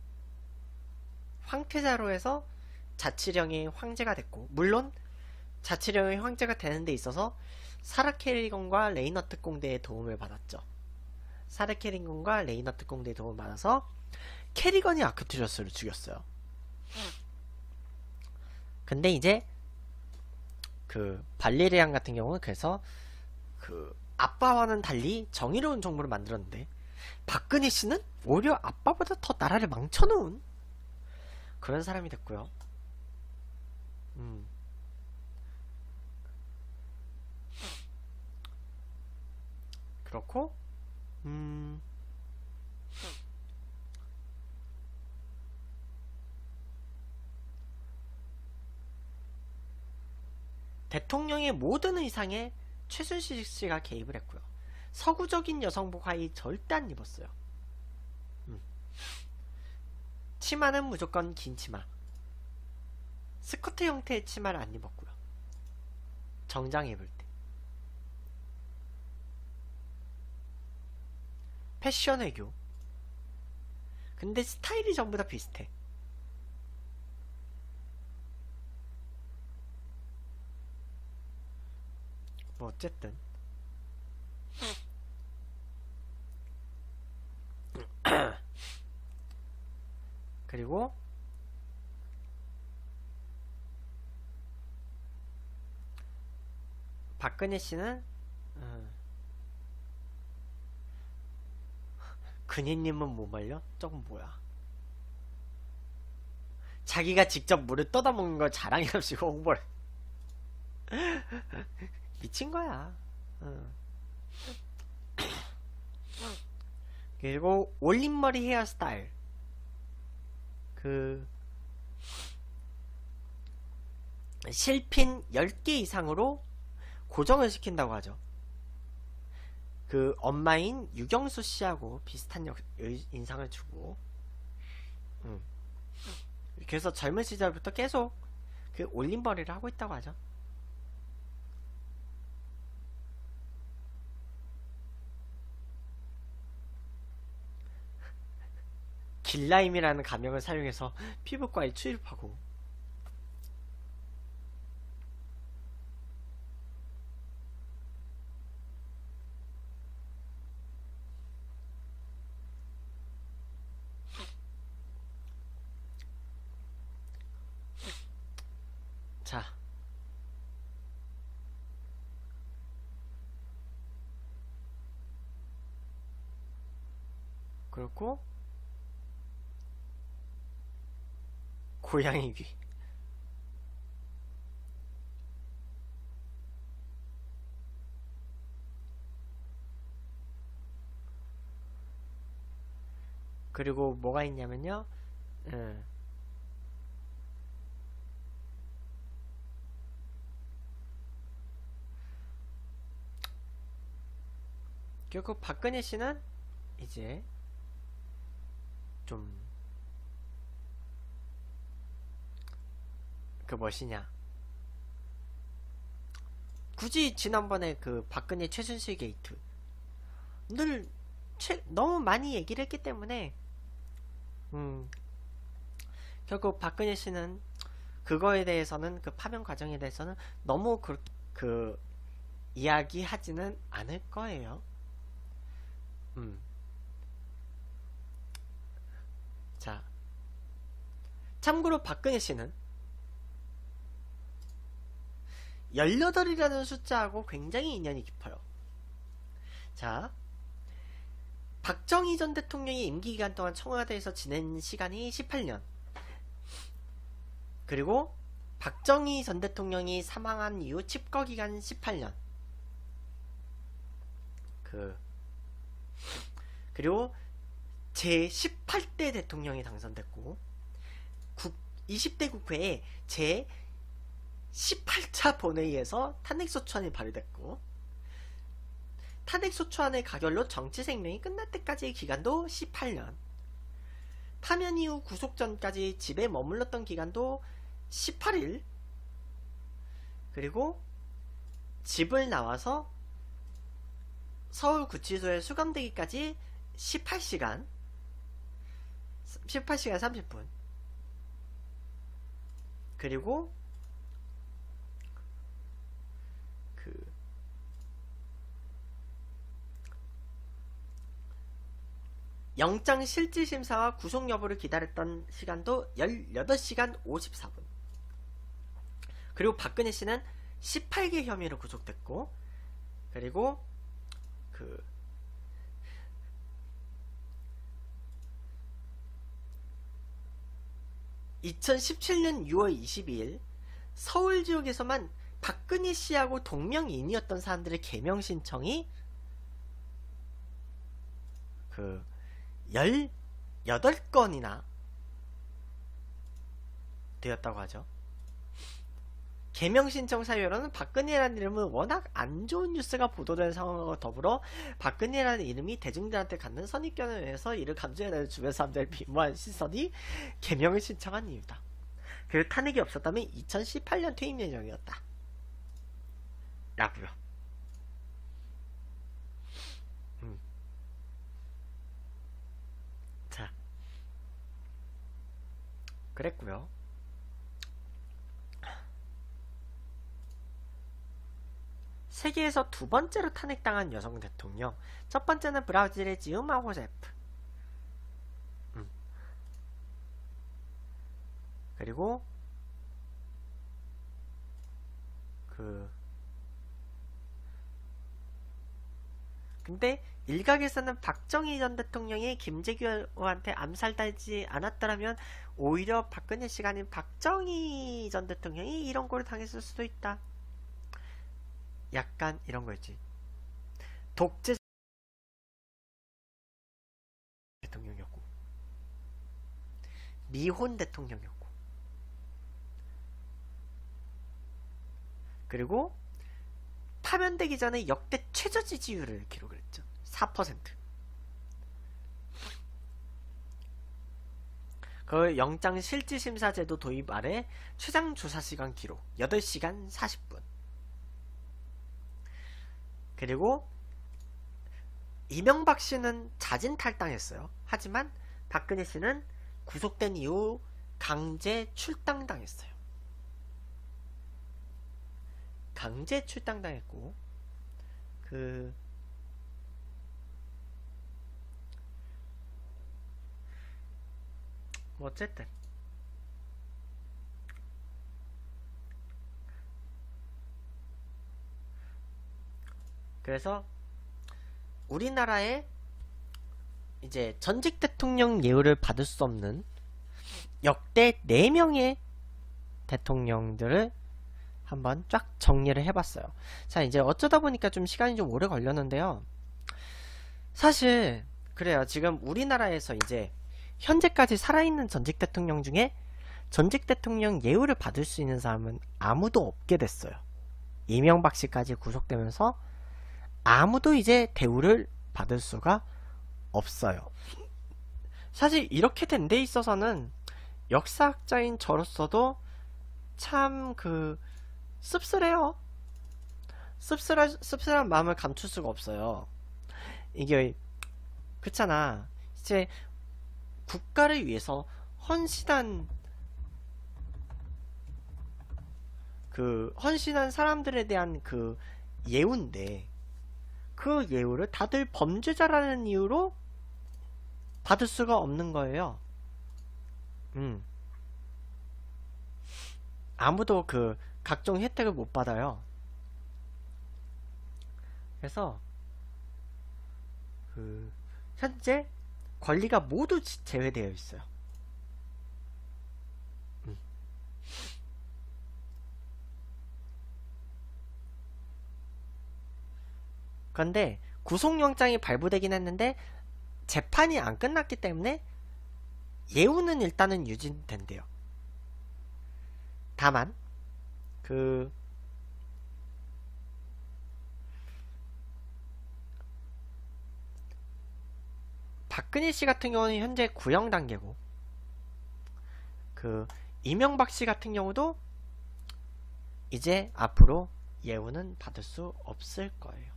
황태자로 해서 자치령의 황제가 됐고, 물론 자치령의 황제가 되는 데 있어서 사라 캐리건과 레이너 특공대의 도움을 받았죠. 사라 캐리건과 레이너 특공대의 도움을 받아서 캐리건이 아크튜러스를 죽였어요. 근데 이제 그 발레리안 같은 경우는 그래서 그 아빠와는 달리 정의로운 정부를 만들었는데 박근혜 씨는 오히려 아빠보다 더 나라를 망쳐놓은 그런 사람이 됐고요. 음. 그렇고 음. 대통령의 모든 의상에 최순실 씨가 개입을 했고요. 서구적인 여성복 하의 절대 안 입었어요. 음. 치마는 무조건 긴 치마. 스커트 형태의 치마를 안 입었고요. 정장 입을 때. 패션 외교. 근데 스타일이 전부 다 비슷해. 뭐 어쨌든 그리고 박근혜 씨는 음, 근희님은 못 말려? 저건 뭐야? 자기가 직접 물을 떠다 먹는 걸 자랑해가지고 홍보를 미친 거야. 응. 그리고 올림머리 헤어스타일. 그 실핀 열 개 이상으로 고정을 시킨다고 하죠. 그 엄마인 유경수 씨하고 비슷한 역, 인상을 주고 음. 그래서 젊은 시절부터 계속 그 올림머리를 하고 있다고 하죠. 길라임이라는 가명을 사용해서 피부과에 출입하고 자 그렇고 고양이 귀 그리고 뭐가 있냐면요 음. 결국 박근혜 씨는 이제 좀 그 무엇이냐, 굳이 지난번에 그 박근혜 최순실 게이트 늘 최, 너무 많이 얘기를 했기 때문에 음 결국 박근혜 씨는 그거에 대해서는, 그 파면 과정에 대해서는 너무 그, 그 이야기하지는 않을 거예요. 음. 자, 참고로 박근혜 씨는 열여덟이라는 숫자하고 굉장히 인연이 깊어요. 자, 박정희 전 대통령이 임기 기간 동안 청와대에서 지낸 시간이 십팔 년. 그리고 박정희 전 대통령이 사망한 이후 칩거 기간 십팔 년. 그 그리고 제십팔 대 대통령이 당선됐고, 국, 이십 대 국회에 제십팔 차 본회의에서 탄핵소추안이 발의됐고, 탄핵소추안의 가결로 정치생명이 끝날 때까지의 기간도 십팔 년, 파면 이후 구속 전까지 집에 머물렀던 기간도 십팔 일, 그리고 집을 나와서 서울구치소에 수감되기까지 십팔 시간, 십팔 시간 삼십 분, 그리고 그 영장 실질심사와 구속 여부를 기다렸던 시간도 열여덟 시간 오십사 분. 그리고 박근혜 씨는 십팔 개 혐의로 구속됐고, 그리고 그 이천십칠 년 유월 이십이일 서울지역에서만 박근혜 씨하고 동명이인이었던 사람들의 개명 신청이 그 열여덟 건이나 되었다고 하죠. 개명 신청 사유로는 박근혜라는 이름은 워낙 안 좋은 뉴스가 보도된 상황과 더불어 박근혜라는 이름이 대중들한테 갖는 선입견을 위해서 이를 감수해야 주변 사람들의 비무한 시선이 개명을 신청한 이유다. 그 탄핵이 없었다면 이천십팔 년 퇴임 예정이었다 라고요. 음. 자, 그랬고요. 세계에서 두 번째로 탄핵당한 여성 대통령, 첫 번째는 브라질의 지우마 호세프, 음. 그리고 그 근데 일각에서는 박정희 전 대통령이 김재규한테 암살당하지 않았더라면 오히려 박근혜 씨가 아닌 박정희 전 대통령이 이런 꼴을 당했을 수도 있다, 약간 이런 거였지. 독재 대통령이었고, 미혼 대통령이었고, 그리고 파면되기 전에 역대 최저 지지율을 기록을 했죠. 사 퍼센트. 그 영장 실질심사제도 도입 아래 최장 조사시간 기록 여덟 시간 사십 분. 그리고 이명박 씨는 자진 탈당했어요. 하지만 박근혜 씨는 구속된 이후 강제 출당당했어요. 강제 출당당했고, 그 뭐 어쨌든 그래서 우리나라에 이제 전직 대통령 예우를 받을 수 없는 역대 네 명의 대통령들을 한번 쫙 정리를 해봤어요. 자, 이제 어쩌다 보니까 좀 시간이 좀 오래 걸렸는데요. 사실 그래요. 지금 우리나라에서 이제 현재까지 살아있는 전직 대통령 중에 전직 대통령 예우를 받을 수 있는 사람은 아무도 없게 됐어요. 이명박 씨까지 구속되면서 아무도 이제 대우를 받을 수가 없어요. 사실 이렇게 된 데 있어서는 역사학자인 저로서도 참 그 씁쓸해요. 씁쓸한, 씁쓸한 마음을 감출 수가 없어요. 이게 그렇잖아. 이제 국가를 위해서 헌신한 그 헌신한 사람들에 대한 그 예우인데, 그 예우를 다들 범죄자라는 이유로 받을 수가 없는 거예요. 음. 아무도 그 각종 혜택을 못 받아요. 그래서 그 현재 권리가 모두 제외되어 있어요. 음. 그런데 구속영장이 발부되긴 했는데 재판이 안 끝났기 때문에 예우는 일단은 유지된대요. 다만 그 박근혜 씨 같은 경우는 현재 구형 단계고, 그 이명박 씨 같은 경우도 이제 앞으로 예우는 받을 수 없을 거예요.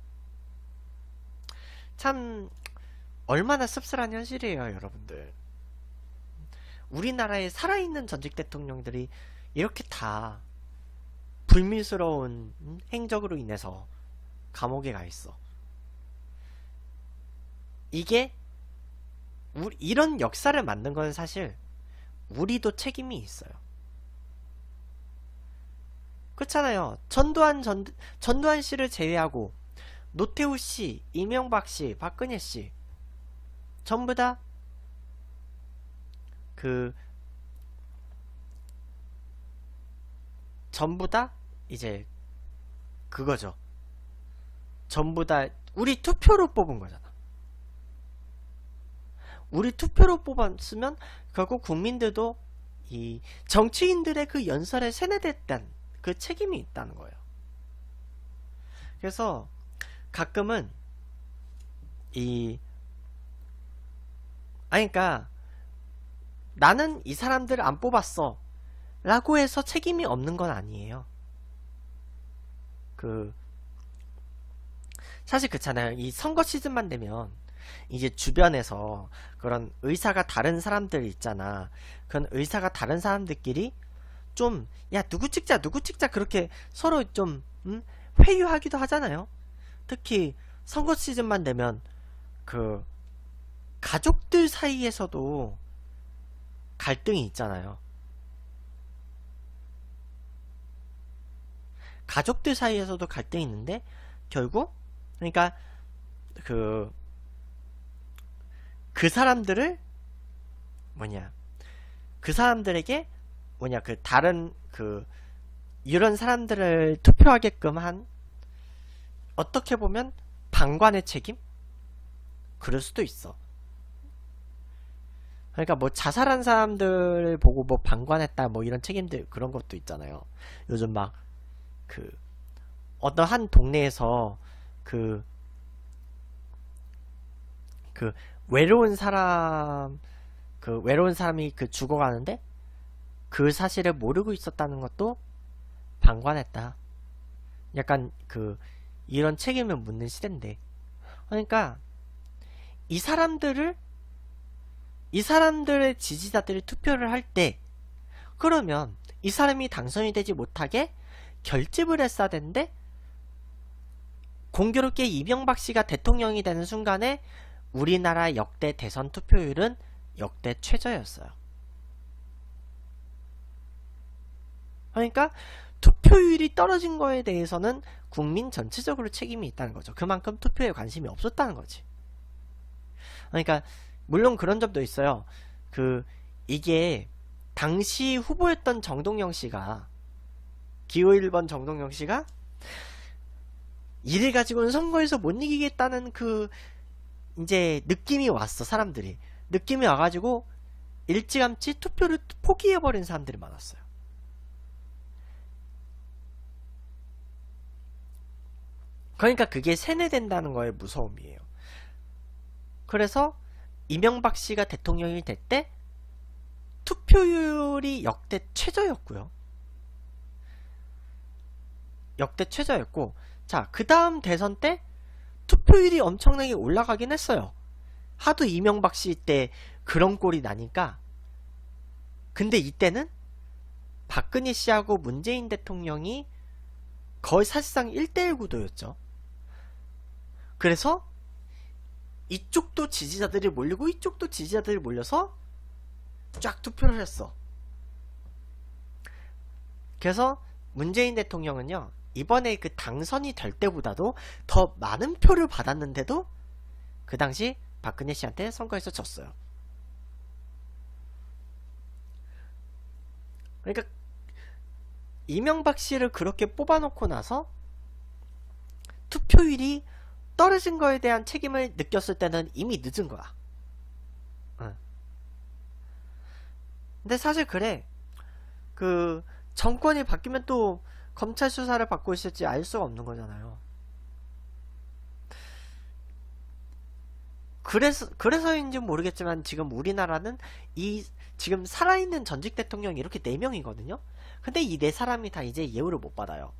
참 얼마나 씁쓸한 현실이에요, 여러분들. 우리나라에 살아있는 전직 대통령들이 이렇게 다 불미스러운 행적으로 인해서 감옥에 가 있어. 이게 우리, 이런 역사를 만든 건 사실 우리도 책임이 있어요. 그렇잖아요. 전두환 전, 전두환 씨를 제외하고 노태우 씨, 이명박 씨, 박근혜 씨 전부 다 그 전부 다 이제 그거죠. 전부 다 우리 투표로 뽑은 거잖아. 우리 투표로 뽑았으면 결국 국민들도 이 정치인들의 그 연설에 세뇌됐다는 그 책임이 있다는 거예요. 그래서 가끔은 이 아니 그러니까 나는 이 사람들을 안 뽑았어 라고 해서 책임이 없는 건 아니에요. 그 사실 그렇잖아요. 이 선거 시즌만 되면 이제 주변에서 그런 의사가 다른 사람들 있잖아. 그런 의사가 다른 사람들끼리 좀 야 누구 찍자 누구 찍자 그렇게 서로 좀 음? 회유하기도 하잖아요. 특히 선거 시즌만 되면 그 가족들 사이에서도 갈등이 있잖아요. 가족들 사이에서도 갈등이 있는데 결국 그러니까 그 그 사람들을 뭐냐 그 사람들에게 뭐냐 그 다른 그 이런 사람들을 투표하게끔 한 어떻게 보면 방관의 책임? 그럴 수도 있어. 그러니까 뭐 자살한 사람들을 보고 뭐 방관했다 뭐 이런 책임들 그런 것도 있잖아요. 요즘 막 그 어떤 한 동네에서 그 그 외로운 사람 그 외로운 사람이 그 죽어가는데 그 사실을 모르고 있었다는 것도 방관했다. 약간 그 이런 책임을 묻는 시대인데, 그러니까 이 사람들을 이 사람들의 지지자들이 투표를 할 때 그러면 이 사람이 당선이 되지 못하게 결집을 했어야 되는데 공교롭게 이명박 씨가 대통령이 되는 순간에 우리나라 역대 대선 투표율은 역대 최저였어요. 그러니까 투표율이 떨어진 거에 대해서는 국민 전체적으로 책임이 있다는 거죠. 그만큼 투표에 관심이 없었다는 거지. 그러니까 물론 그런 점도 있어요. 그 이게 당시 후보였던 정동영 씨가 기호 일 번 정동영 씨가 이를 가지고는 선거에서 못 이기겠다는 그 이제 느낌이 왔어. 사람들이 느낌이 와가지고 일찌감치 투표를 포기해버린 사람들이 많았어요. 그러니까 그게 세뇌된다는 거의 무서움이에요. 그래서 이명박 씨가 대통령이 될 때 투표율이 역대 최저였고요. 역대 최저였고, 자, 그 다음 대선 때 투표율이 엄청나게 올라가긴 했어요. 하도 이명박 씨 때 그런 꼴이 나니까. 근데 이때는 박근혜 씨하고 문재인 대통령이 거의 사실상 일 대일 구도였죠. 그래서 이쪽도 지지자들이 몰리고 이쪽도 지지자들이 몰려서 쫙 투표를 했어. 그래서 문재인 대통령은요, 이번에 그 당선이 될 때보다도 더 많은 표를 받았는데도 그 당시 박근혜 씨한테 선거에서 졌어요. 그러니까 이명박 씨를 그렇게 뽑아놓고 나서 투표율이 떨어진 거에 대한 책임을 느꼈을 때는 이미 늦은 거야. 응. 근데 사실 그래. 그 정권이 바뀌면 또 검찰 수사를 받고 있을지 알 수가 없는 거잖아요. 그래서, 그래서인지 모르겠지만 지금 우리나라는 이 지금 살아있는 전직 대통령이 이렇게 네 명이거든요. 근데 이 네 사람이 다 이제 예우를 못 받아요.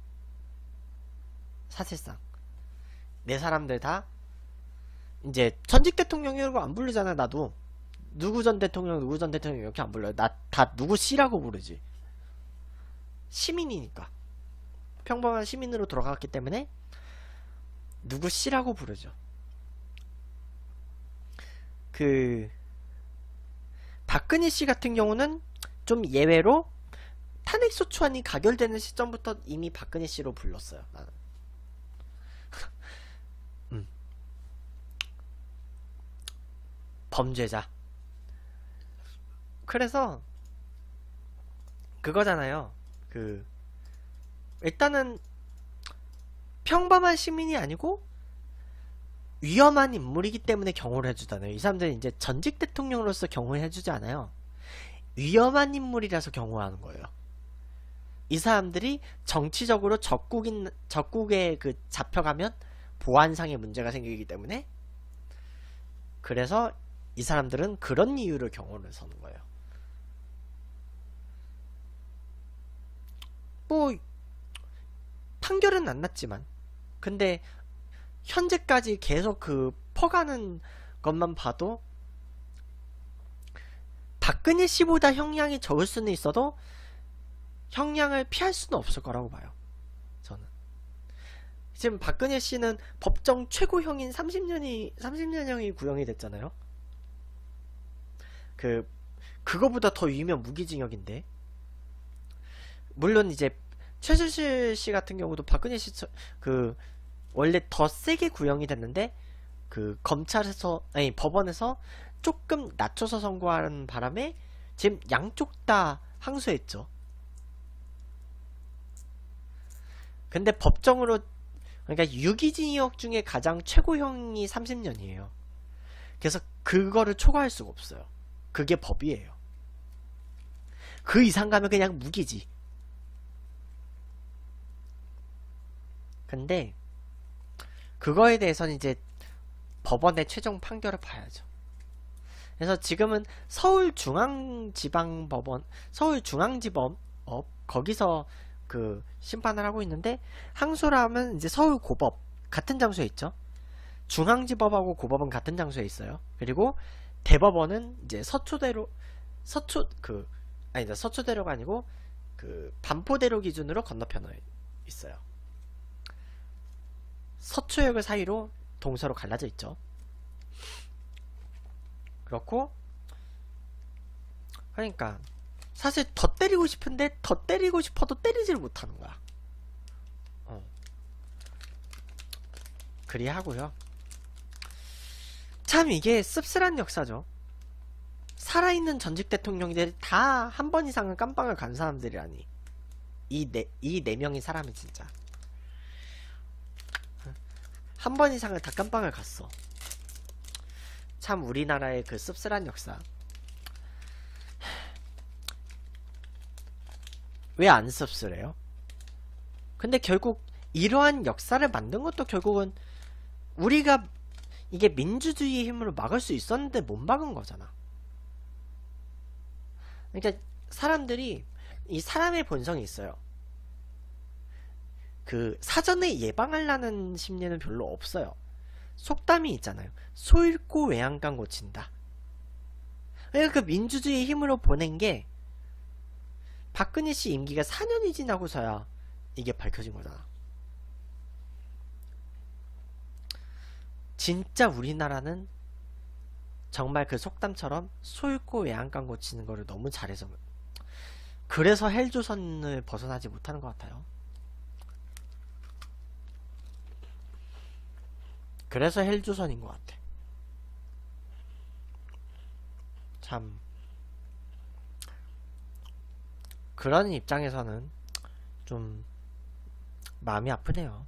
사실상 네 사람들 다 이제 전직 대통령이라고 안 부르잖아. 나도 누구 전 대통령 누구 전 대통령 이렇게 안 불러요. 나 다 누구 씨라고 부르지. 시민이니까, 평범한 시민으로 돌아갔기 때문에 누구 씨라고 부르죠. 그 박근혜 씨 같은 경우는 좀 예외로 탄핵소추안이 가결되는 시점부터 이미 박근혜 씨로 불렀어요. 나는. 음. 범죄자. 그래서 그거잖아요. 그 일단은 평범한 시민이 아니고 위험한 인물이기 때문에 경호를 해주잖아요. 이 사람들은 이제 전직 대통령으로서 경호를 해주지 않아요. 위험한 인물이라서 경호하는 거예요. 이 사람들이 정치적으로 적국인, 적국에 그 잡혀가면 보안상의 문제가 생기기 때문에, 그래서 이 사람들은 그런 이유로 경호를 서는 거예요. 뭐 판결은 안 났지만, 근데 현재까지 계속 그 퍼가는 것만 봐도 박근혜 씨보다 형량이 적을 수는 있어도 형량을 피할 수는 없을 거라고 봐요. 저는 지금 박근혜 씨는 법정 최고형인 삼십 년이 삼십 년형이 구형이 됐잖아요. 그 그거보다 더 위면 무기징역인데, 물론 이제 최순실 씨 같은 경우도 박근혜 씨 그 원래 더 세게 구형이 됐는데 그 검찰에서 아니 법원에서 조금 낮춰서 선고하는 바람에 지금 양쪽 다 항소했죠. 근데 법정으로, 그러니까 유기징역 중에 가장 최고형이 삼십 년이에요. 그래서 그거를 초과할 수가 없어요. 그게 법이에요. 그 이상 가면 그냥 무기지. 근데 그거에 대해서는 이제 법원의 최종 판결을 봐야죠. 그래서 지금은 서울중앙지방법원, 서울중앙지법 어, 거기서 그 심판을 하고 있는데, 항소를 하면 이제 서울고법 같은 장소에 있죠. 중앙지법하고 고법은 같은 장소에 있어요. 그리고 대법원은 이제 서초대로 서초 그 아니다 서초대로가 아니고 그 반포대로 기준으로 건너편에 있어요. 서초역을 사이로 동서로 갈라져 있죠. 그렇고, 그러니까 사실 더 때리고 싶은데 더 때리고 싶어도 때리지를 못하는 거야. 어. 그리 하고요. 참 이게 씁쓸한 역사죠. 살아있는 전직 대통령들이 다 한 번 이상은 깜빵을 간 사람들이라니. 이 네, 이 네 명의 사람이 진짜 한 번 이상을 다 깜빵을 갔어. 참 우리나라의 그 씁쓸한 역사. 왜 안 씁쓸해요? 근데 결국 이러한 역사를 만든 것도 결국은 우리가 이게 민주주의의 힘으로 막을 수 있었는데 못 막은 거잖아. 그러니까 사람들이 이 사람의 본성이 있어요. 그 사전에 예방하려는 심리는 별로 없어요. 속담이 있잖아요. 소 잃고 외양간 고친다. 그러니까 그 민주주의의 힘으로 보낸 게 박근혜 씨 임기가 사 년이 지나고서야 이게 밝혀진 거잖아. 진짜 우리나라는 정말 그 속담처럼 소 잃고 외양간 고치는 거를 너무 잘해서 그래서 헬조선을 벗어나지 못하는 것 같아요. 그래서 헬조선인 것 같아. 참 그런 입장에서는 좀 마음이 아프네요.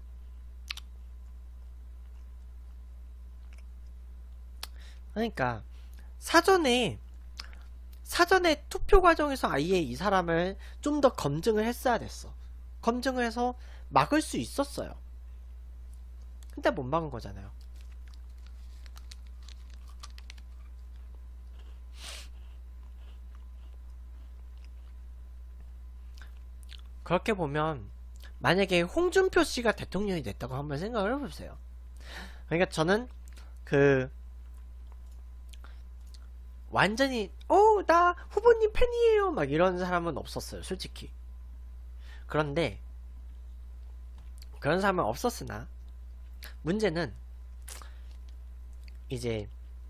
그러니까 사전에 사전에 투표 과정에서 아예 이 사람을 좀 더 검증을 했어야 됐어. 검증을 해서 막을 수 있었어요. 근데 못 막은 거잖아요. 그렇게 보면 만약에 홍준표 씨가 대통령이 됐다고 한번 생각을 해보세요. 그러니까 저는 그 완전히 어 나 후보님 팬이에요 막 이런 사람은 없었어요, 솔직히. 그런데 그런 사람은 없었으나 문제는 이제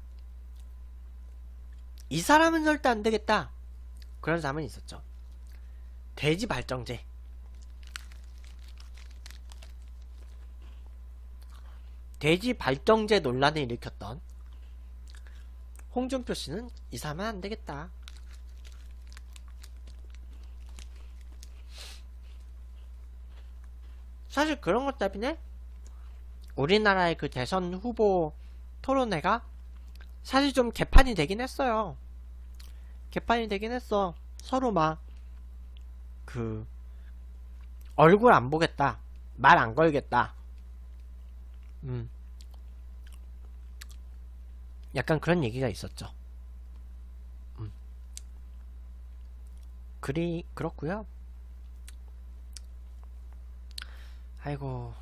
이 사람은 절대 안 되겠다 그런 사람은 있었죠. 대지 발정제. 대지 발정제 논란을 일으켰던 홍준표 씨는 이 사람은 안 되겠다. 사실 그런 것 때문에 우리나라의 그 대선 후보 토론회가 사실 좀 개판이 되긴 했어요. 개판이 되긴 했어. 서로 막 그 얼굴 안 보겠다, 말 안 걸겠다, 음 약간 그런 얘기가 있었죠. 음 그리 그렇구요. 아이고.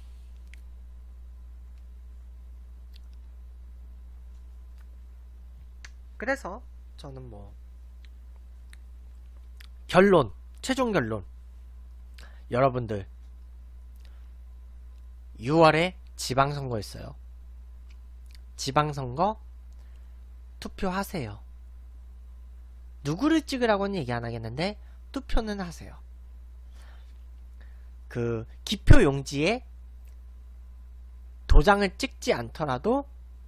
그래서 저는 뭐 결론, 최종 결론, 여러분들 유월에 지방선거 있어요. 지방선거 투표하세요. 누구를 찍으라고는 얘기 안 하겠는데 투표는 하세요. 그 기표 용지에 도장을 찍지 않더라도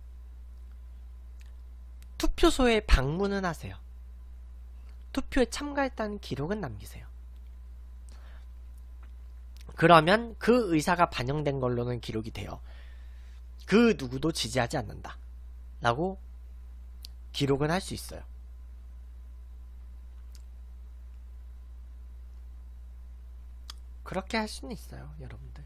투표소에 방문은 하세요. 투표에 참가했다는 기록은 남기세요. 그러면 그 의사가 반영된 걸로는 기록이 돼요. 그 누구도 지지하지 않는다 라고 기록은 할 수 있어요. 그렇게 할 수는 있어요, 여러분들.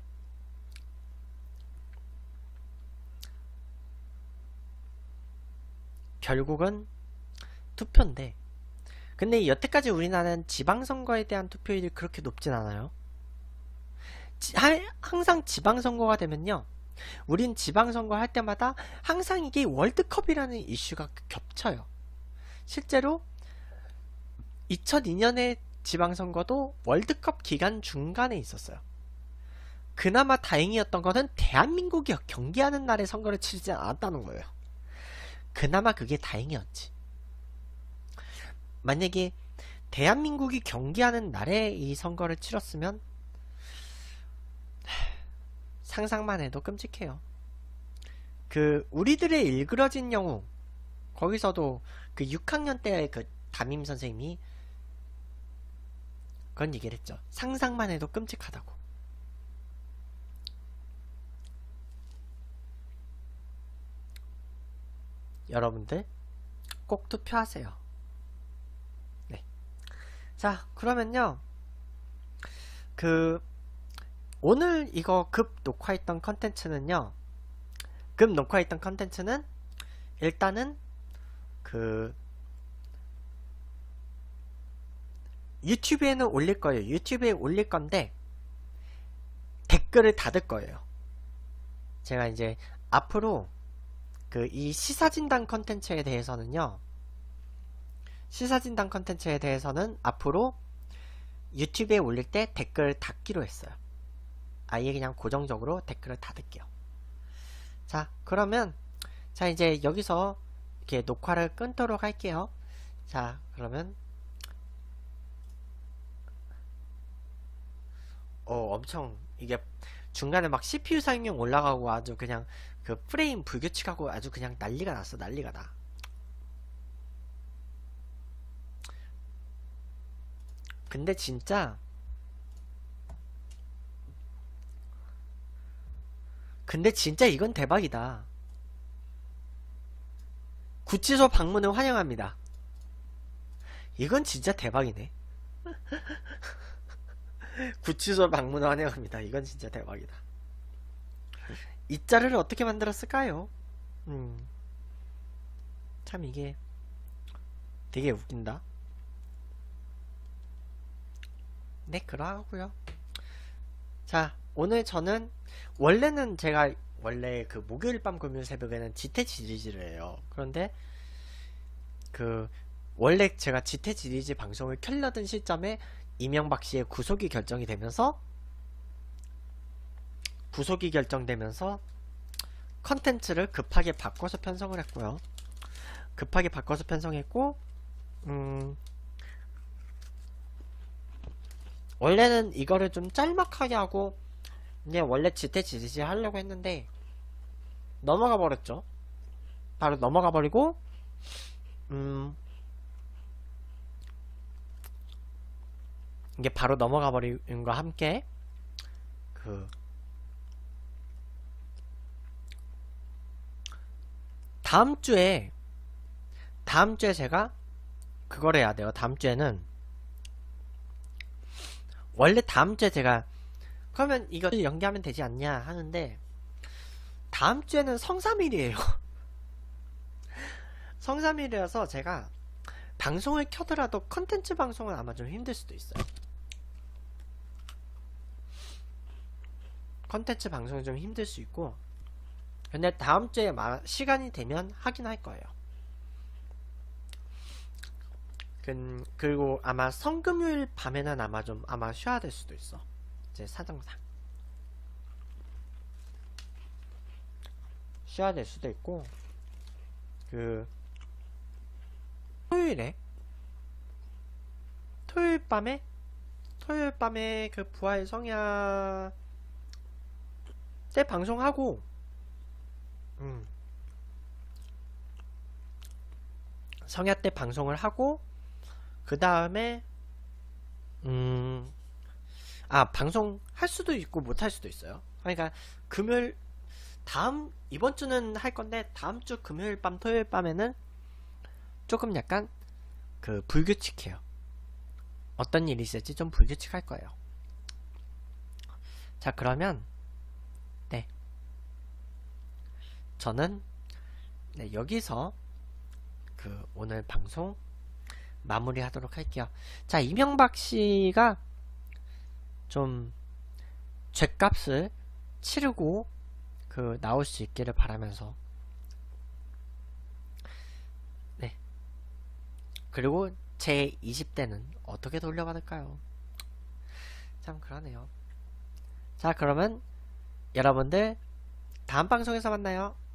결국은 투표인데, 근데 여태까지 우리나라는 지방선거에 대한 투표율이 그렇게 높진 않아요. 지, 하, 항상 지방선거가 되면요, 우린 지방선거 할 때마다 항상 이게 월드컵이라는 이슈가 겹쳐요. 실제로 이천이 년에 지방선거도 월드컵 기간 중간에 있었어요. 그나마 다행이었던 것은 대한민국이 경기하는 날에 선거를 치르지 않았다는 거예요. 그나마 그게 다행이었지. 만약에 대한민국이 경기하는 날에 이 선거를 치렀으면 상상만 해도 끔찍해요. 그 우리들의 일그러진 영웅, 거기서도 그 육 학년 때 그 담임 선생님이 그런 얘기를 했죠. 상상만 해도 끔찍하다고. 여러분들 꼭 투표하세요. 네. 자, 그러면요, 그 오늘 이거 급 녹화했던 컨텐츠는요 급 녹화했던 컨텐츠는 일단은 그 유튜브에는 올릴 거예요. 유튜브에 올릴 건데 댓글을 닫을 거예요. 제가 이제 앞으로 그 이 시사진단 컨텐츠에 대해서는요, 시사진단 컨텐츠에 대해서는 앞으로 유튜브에 올릴 때 댓글 닫기로 했어요. 아예 그냥 고정적으로 댓글을 닫을게요. 자, 그러면 자 이제 여기서 이렇게 녹화를 끊도록 할게요. 자, 그러면 어 엄청 이게 중간에 막 씨피유 사용량 올라가고 아주 그냥 그 프레임 불규칙하고 아주 그냥 난리가 났어. 난리가 나. 근데 진짜 근데 진짜 이건 대박이다. 구치소 방문을 환영합니다. 이건 진짜 대박이네. 구치소 방문을 환영합니다. 이건 진짜 대박이다. 이 자를 어떻게 만들었을까요? 음, 참 이게 되게 웃긴다. 네, 그러하고요. 자, 오늘 저는 원래는 제가 원래 그 목요일 밤 금요일 새벽에는 지태 시리즈를 해요. 그런데 그 원래 제가 지태 시리즈 방송을 켜려던 시점에 이명박 씨의 구속이 결정이 되면서 구속이 결정되면서 컨텐츠를 급하게 바꿔서 편성을 했고요. 급하게 바꿔서 편성했고 음 원래는 이거를 좀 짤막하게 하고 이제 원래 지태 지지 하려고 했는데 넘어가 버렸죠. 바로 넘어가 버리고 음 이게 바로 넘어가 버림과 함께 그 다음 주에 다음 주에 제가 그걸 해야 돼요. 다음 주에는 원래 다음 주에 제가 그러면 이거 연기하면 되지 않냐 하는데 다음 주에는 성삼일이에요. 성삼일이라서 제가 방송을 켜더라도 컨텐츠 방송은 아마 좀 힘들 수도 있어요. 컨텐츠 방송이 좀 힘들 수 있고 근데 다음 주에 시간이 되면 하긴 할 거예요. 그, 그리고 아마 성금요일 밤에는 아마 좀 아마 쉬어야 될 수도 있어. 제 사정상 쉬어야 될 수도 있고 그 토요일에 토요일 밤에 토요일 밤에 그 부활 성야 때 방송하고 음 성야 때 방송을 하고 그 다음에 음 아 방송 할 수도 있고 못 할 수도 있어요. 그러니까 금요일 다음 이번 주는 할 건데 다음 주 금요일 밤 토요일 밤에는 조금 약간 그 불규칙해요. 어떤 일이 있을지 좀 불규칙할 거예요. 자, 그러면 네 저는 네, 여기서 그 오늘 방송 마무리 하도록 할게요. 자, 이명박 씨가 좀 죗값을 치르고 그 나올 수 있기를 바라면서 네 그리고 제 이십 대는 어떻게 돌려받을까요? 참 그러네요. 자, 그러면 여러분들 다음 방송에서 만나요.